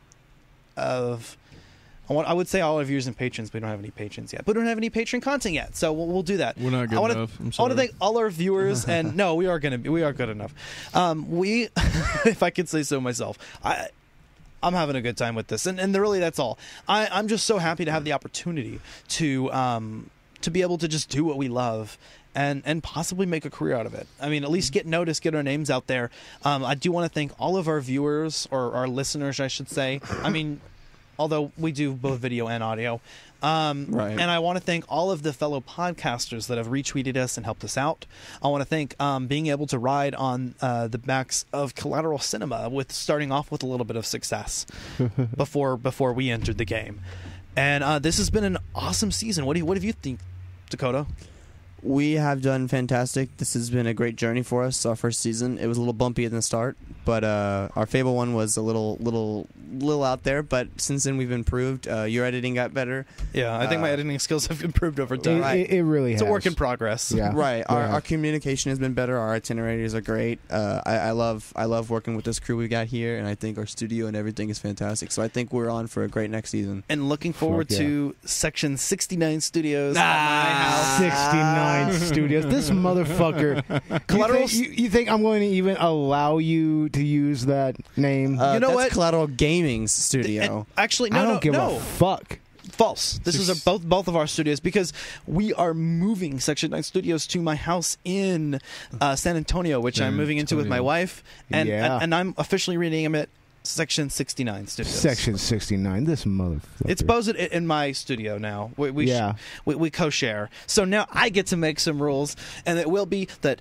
of I, want, I would say all our viewers and patrons, but we don't have any patrons yet. But we don't have any patron content yet, so we'll, we'll do that. We're not good I wanna, enough. I'm I sorry. want to thank all our viewers, and no, we are gonna be, we are good enough. Um, we, if I could say so myself, I. I'm having a good time with this, and and really that's all. I, I'm just so happy to have the opportunity to um to be able to just do what we love, and and possibly make a career out of it. I mean, at least get noticed, get our names out there. Um, I do want to thank all of our viewers or our listeners, I should say. I mean, although we do both video and audio. Um, Right. And I want to thank all of the fellow podcasters that have retweeted us and helped us out. I want to thank um, being able to ride on uh, the backs of Collateral Cinema with starting off with a little bit of success before before we entered the game. And uh, this has been an awesome season. What do you, what have you think, Dakota? We have done fantastic. This has been a great journey for us. Our first season, it was a little bumpy at the start, but uh, our Fable one was a little, little, little out there. But since then, we've improved. Uh, your editing got better. Yeah, I think uh, my editing skills have improved over time. It, it, it really it's has. a work in progress. Yeah. Right. Our, Yeah. our communication has been better. Our itineraries are great. Uh, I, I love I love working with this crew we got here, and I think our studio and everything is fantastic. So I think we're on for a great next season. And looking forward Fuck yeah. to Section sixty-nine Studios at my house. sixty-nine Studios. This motherfucker. Collateral. You think, you, you think I'm going to even allow you to use that name? Uh, You know that's what? Collateral Gaming's studio. And actually, no, I don't no, give no. a fuck. False. This is a, both both of our studios because we are moving Section nine Studios to my house in uh, San Antonio, which San I'm moving into with my Antonio. wife, and, Yeah. and and I'm officially renaming it Section sixty-nine Studios. Section sixty-nine. This motherfucker. It's posted i- in my studio now. We we, sh- Yeah. we we co-share. So now I get to make some rules, and it will be that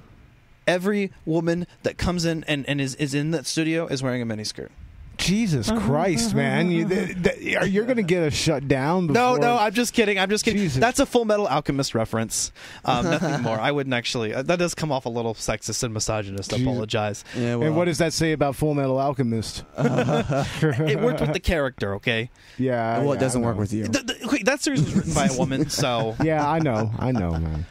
every woman that comes in and, and is, is in that studio is wearing a miniskirt. Jesus Christ, man! You, th- th- you're going to get us shut down. No, Before... no, I'm just kidding. I'm just kidding. Jesus. That's a Full Metal Alchemist reference. Um, nothing more. I wouldn't actually. Uh, that does come off a little sexist and misogynist. I Jesus. apologize. Yeah, well, And what does that say about Full Metal Alchemist? It worked with the character, okay? Yeah. well, it yeah, doesn't I work know. with you. Th- th- wait, that series was written by a woman, so. Yeah, I know. I know, man.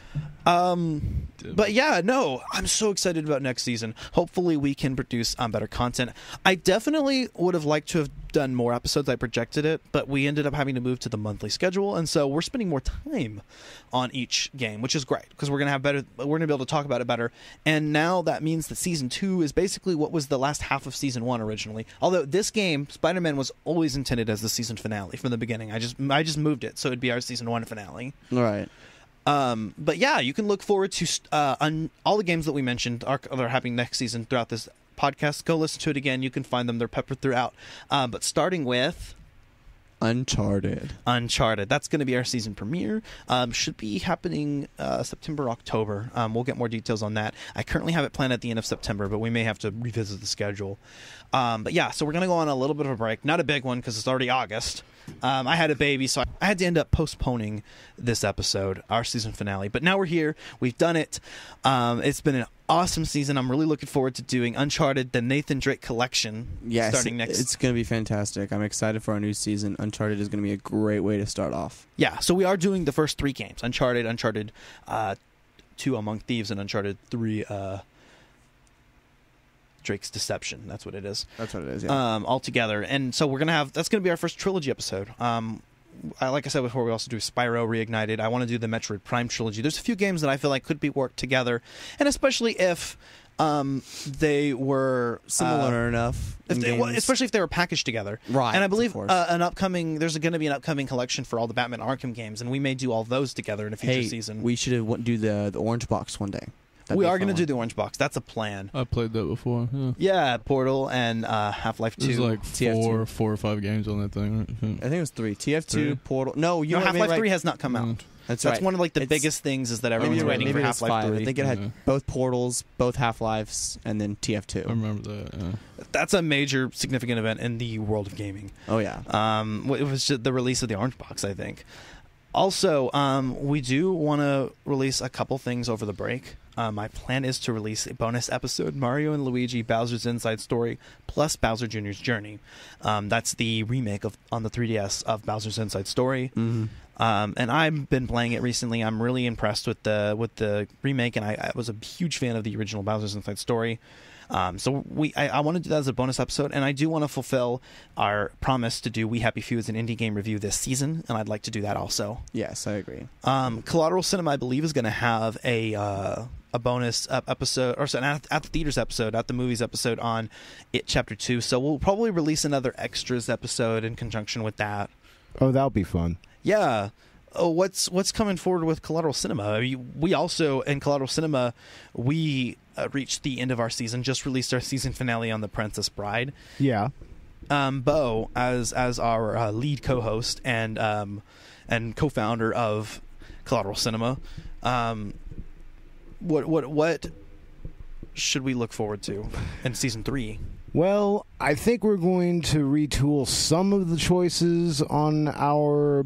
Um, but yeah, no, I'm so excited about next season. Hopefully, we can produce um, better content. I definitely would have liked to have done more episodes. I projected it, but we ended up having to move to the monthly schedule, and so we're spending more time on each game, which is great because we're gonna have better. We're gonna be able to talk about it better. And now that means that season two is basically what was the last half of season one originally. Although this game, Spider-Man, was always intended as the season finale from the beginning. I just I just moved it so it'd be our season one finale. Right. Um, but yeah, you can look forward to uh, on all the games that we mentioned are, are happening next season throughout this podcast. Go listen to it again. You can find them. They're peppered throughout. Uh, but starting with Uncharted. Uncharted. That's going to be our season premiere. Um, should be happening uh, September, October. Um, we'll get more details on that. I currently have it planned at the end of September, but we may have to revisit the schedule. Um, but yeah, so we're going to go on a little bit of a break. Not a big one because it's already August. Um, I had a baby, so I had to end up postponing this episode, our season finale. But now we're here. We've done it. Um, it's been an awesome season. I'm really looking forward to doing Uncharted, the Nathan Drake collection, Yes, starting next. It's going to be fantastic. I'm excited for our new season. Uncharted is going to be a great way to start off. Yeah, so we are doing the first three games: Uncharted, Uncharted uh, two, Among Thieves, and Uncharted three. Uh, Drake's Deception. That's what it is. That's what it is. Yeah. Um, all together, and so we're gonna have that's gonna be our first trilogy episode. Um, I, like I said before, we also do Spyro Reignited. I want to do the Metroid Prime trilogy. There's a few games that I feel like could be worked together, and especially if um, they were Similar uh, enough. If in they, well, games. especially if they were packaged together, Right, And I of believe course. uh, an upcoming there's going to be an upcoming collection for all the Batman Arkham games, and we may do all those together in a future hey, season. we should have do the the orange box one day. That'd we be a are fun going to do one. the orange box. That's a plan. I played that before. Yeah. Yeah, Portal and uh, Half-Life two. There's like T F two. four, four or five games on that thing. Right? I think it was three. T F two, Three? Portal. No, you no, know what I mean, Half-Life right? three has not come out. Mm. That's, That's right. one of like the It's- biggest things is that Maybe everyone's you're right. waiting Maybe for it was Half-Life five. three. I think it had Yeah. both Portals, both Half-Lives, and then T F two. I remember that. Yeah. That's a major significant event in the world of gaming. Oh yeah. Um, it was just the release of the orange box, I think. Also, um, we do want to release a couple things over the break. uh, my plan is to release a bonus episode, Mario and Luigi Bowser's Inside Story plus Bowser Junior's Journey. Um, that's the remake of on the three D S of Bowser's Inside Story. Mm-hmm. Um, and I've been playing it recently. I'm really impressed with the with the remake, and I, I was a huge fan of the original Bowser's Inside Story. Um, so we, I, I want to do that as a bonus episode, and I do want to fulfill our promise to do We Happy Few as an indie game review this season, and I'd like to do that also. Yes, I agree. Um, Collateral Cinema, I believe, is going to have a uh, a bonus episode, or sorry, at, at the theaters episode, at the movies episode on It Chapter Two. So we'll probably release another extras episode in conjunction with that. Oh, that'll be fun. Yeah. Oh, what's what's coming forward with Collateral Cinema? I mean, we also in Collateral Cinema we uh, reached the end of our season. Just released our season finale on The Princess Bride. Yeah. Um, Bo, as as our uh, lead co-host and um, and co-founder of Collateral Cinema, um, what what what should we look forward to in season three? Well, I think we're going to retool some of the choices on our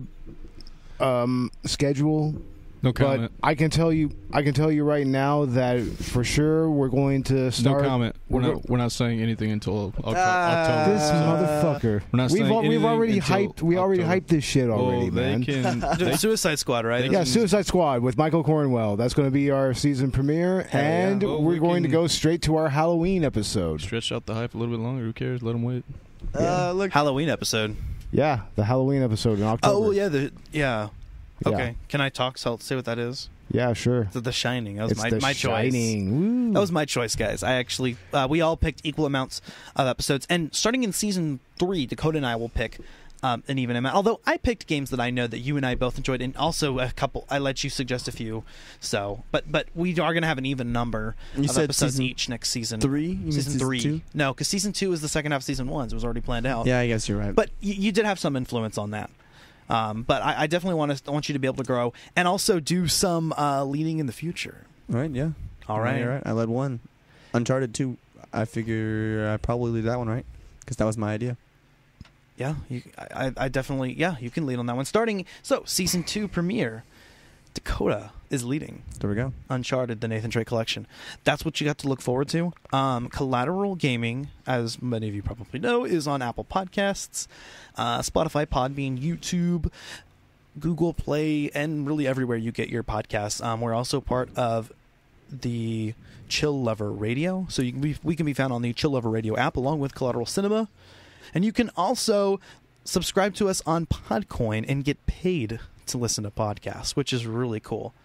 um, schedule. No comment. But I can tell you, I can tell you right now that for sure we're going to start. No comment. We're, we're not. We're not saying anything until October. Uh, this motherfucker. We're not we've saying al- we've already hyped. We already October. hyped this shit already, oh, they man. Can, they, Suicide Squad, right? Yeah, Suicide Squad with Michael Cornwell. That's going to be our season premiere, Hey, and yeah. well, we're we going to can- go straight to our Halloween episode. Stretch out the hype a little bit longer. Who cares? Let them wait. Uh, look, Halloween episode. Yeah, the Halloween episode in October. Oh yeah, the yeah. Yeah. Okay, can I talk? So say what that is. Yeah, sure. The, the Shining. That was It's my The my Shining. choice. Woo. That was my choice, guys. I actually uh, we all picked equal amounts of episodes, and starting in season three, Dakota and I will pick um, an even amount. Although I picked games that I know that you and I both enjoyed, and also a couple. I let you suggest a few. So, but but we are going to have an even number You of said episodes season each next season. three? You mean season, season three. two? No, because season two is the second half of season one. So it was already planned out. Yeah, I guess you're right. But you, you did have some influence on that. Um, but I, I definitely want to I want you to be able to grow and also do some uh, leading in the future. Right? Yeah. All Yeah, right. you're right. I led one. Uncharted two. I figure I probably lead that one, right? Because that was my idea. Yeah, you, I, I definitely yeah you can lead on that one. Starting so season two premiere, Dakota is leading. There we go. Uncharted, the Nathan Drake collection. That's what you got to look forward to. Um, Collateral Gaming, as many of you probably know, is on Apple Podcasts, uh, Spotify, Podbean, YouTube, Google Play, and really everywhere you get your podcasts. Um, we're also part of the Chill Lover Radio, so you can be, we can be found on the Chill Lover Radio app along with Collateral Cinema, and you can also subscribe to us on Podcoin and get paid to listen to podcasts, which is really cool.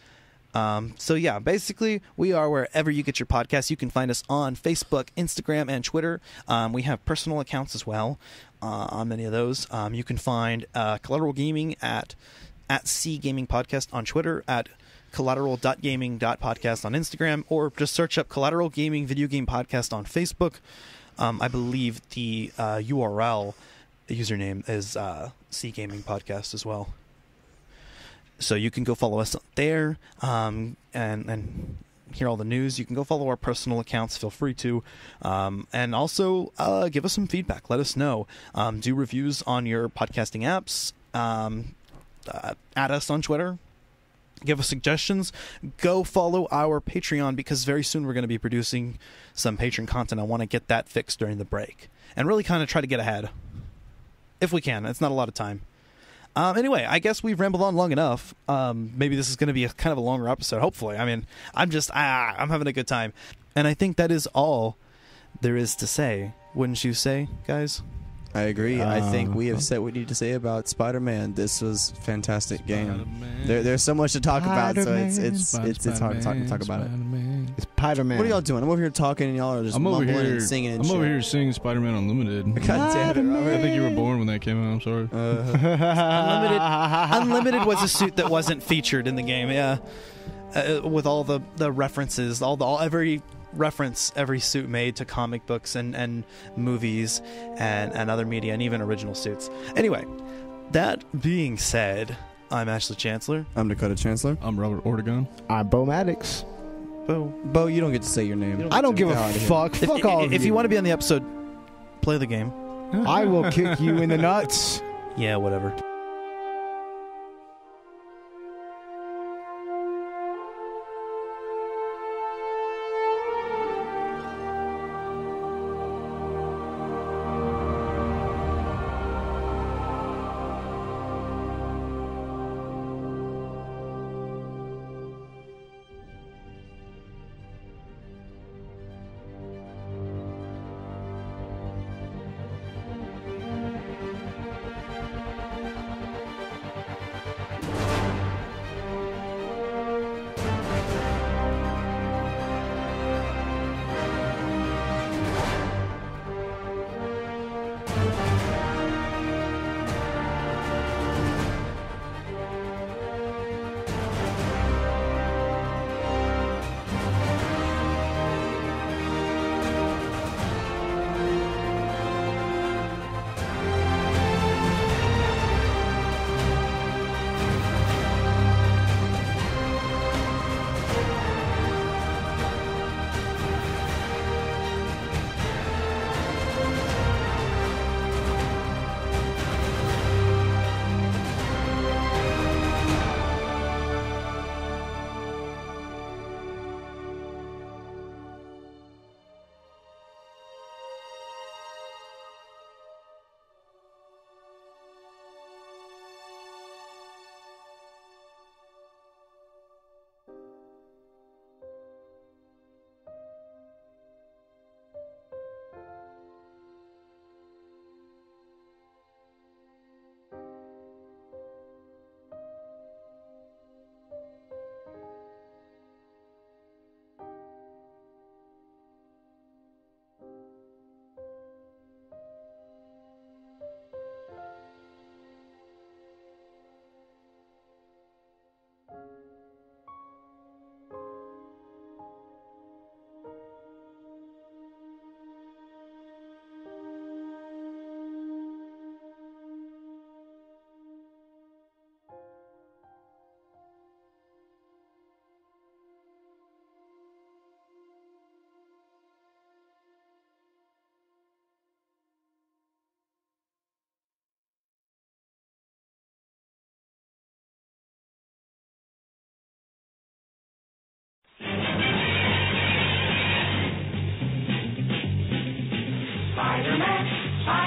Um, so yeah, basically we are wherever you get your podcasts. You can find us on Facebook, Instagram, and Twitter. Um, we have personal accounts as well uh, on many of those. Um, you can find uh, Collateral Gaming at at C Gaming Podcast on Twitter, at collateral dot gaming dot podcast on Instagram, or just search up Collateral Gaming Video Game Podcast on Facebook. Um, I believe the uh, U R L the username is uh, C Gaming Podcast as well. So you can go follow us there um, and, and hear all the news. You can go follow our personal accounts. Feel free to. Um, and also uh, give us some feedback. Let us know. Um, do reviews on your podcasting apps. Um, uh, add us on Twitter. Give us suggestions. Go follow our Patreon, because very soon we're going to be producing some Patreon content. I want to get that fixed during the break and really kind of try to get ahead. If we can. It's not a lot of time. Um, anyway, I guess we've rambled on long enough. Um, maybe this is going to be a kind of a longer episode, hopefully. I mean, I'm just, ah, I'm having a good time. And I think that is all there is to say. Wouldn't you say, guys? I agree. Uh, I think we have said what we need to say about Spider-Man. This was a fantastic game. There, there's so much to talk about, so it's it's it's, it's hard to talk, talk about it. It's Spider-Man. What are y'all doing? I'm over here talking, and y'all are just I'm over mumbling here and singing and I'm shit. over here singing Spider-Man Unlimited. God damn it, Robert. I think you were born when that came out. I'm sorry. Unlimited, Unlimited was a suit that wasn't featured in the game, yeah. Uh, with all the, the references, all the all, every reference every suit made to comic books and, and movies and, and other media, and even original suits. Anyway, that being said, I'm Ashley Chancellor. I'm Dakota Chancellor. I'm Robert Ortegon. I'm Bo Maddox. Bo. Bo, you don't get to say your name. I don't give a Get out of here. fuck. If, Fuck all of if you. you want to be on the episode, play the game. I will kick you in the nuts. Yeah, whatever.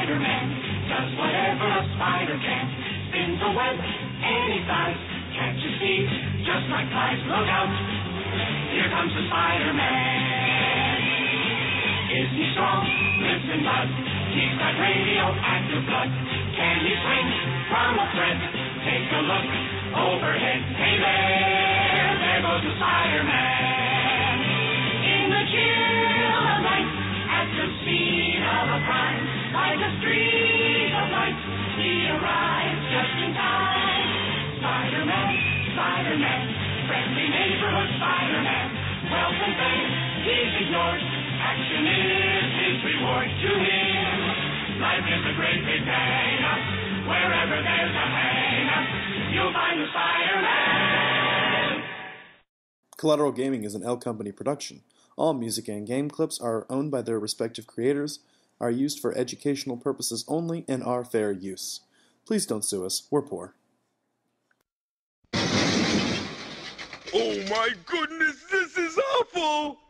Spider-Man does whatever a spider can. Spins a web any size, catches thieves just like flies. Look out, here comes the Spider-Man. Is he strong? Listen, bud, he's got radioactive blood. Can he swing from a thread? Take a look overhead. Hey there, there goes the Spider-Man. In the chill of night, at the scene of a crime, like a streak of light, he arrives just in time. Spider-Man, Spider-Man, friendly neighborhood Spider-Man. Wealth and fame, he's ignored. Action is his reward to him. Life is a great big hang-up. Wherever there's a hang-up, you'll find the Spider-Man. Collateral Gaming is an L Company production. All music and game clips are owned by their respective creators, are used for educational purposes only, and are fair use. Please don't sue us. We're poor. Oh my goodness, this is awful!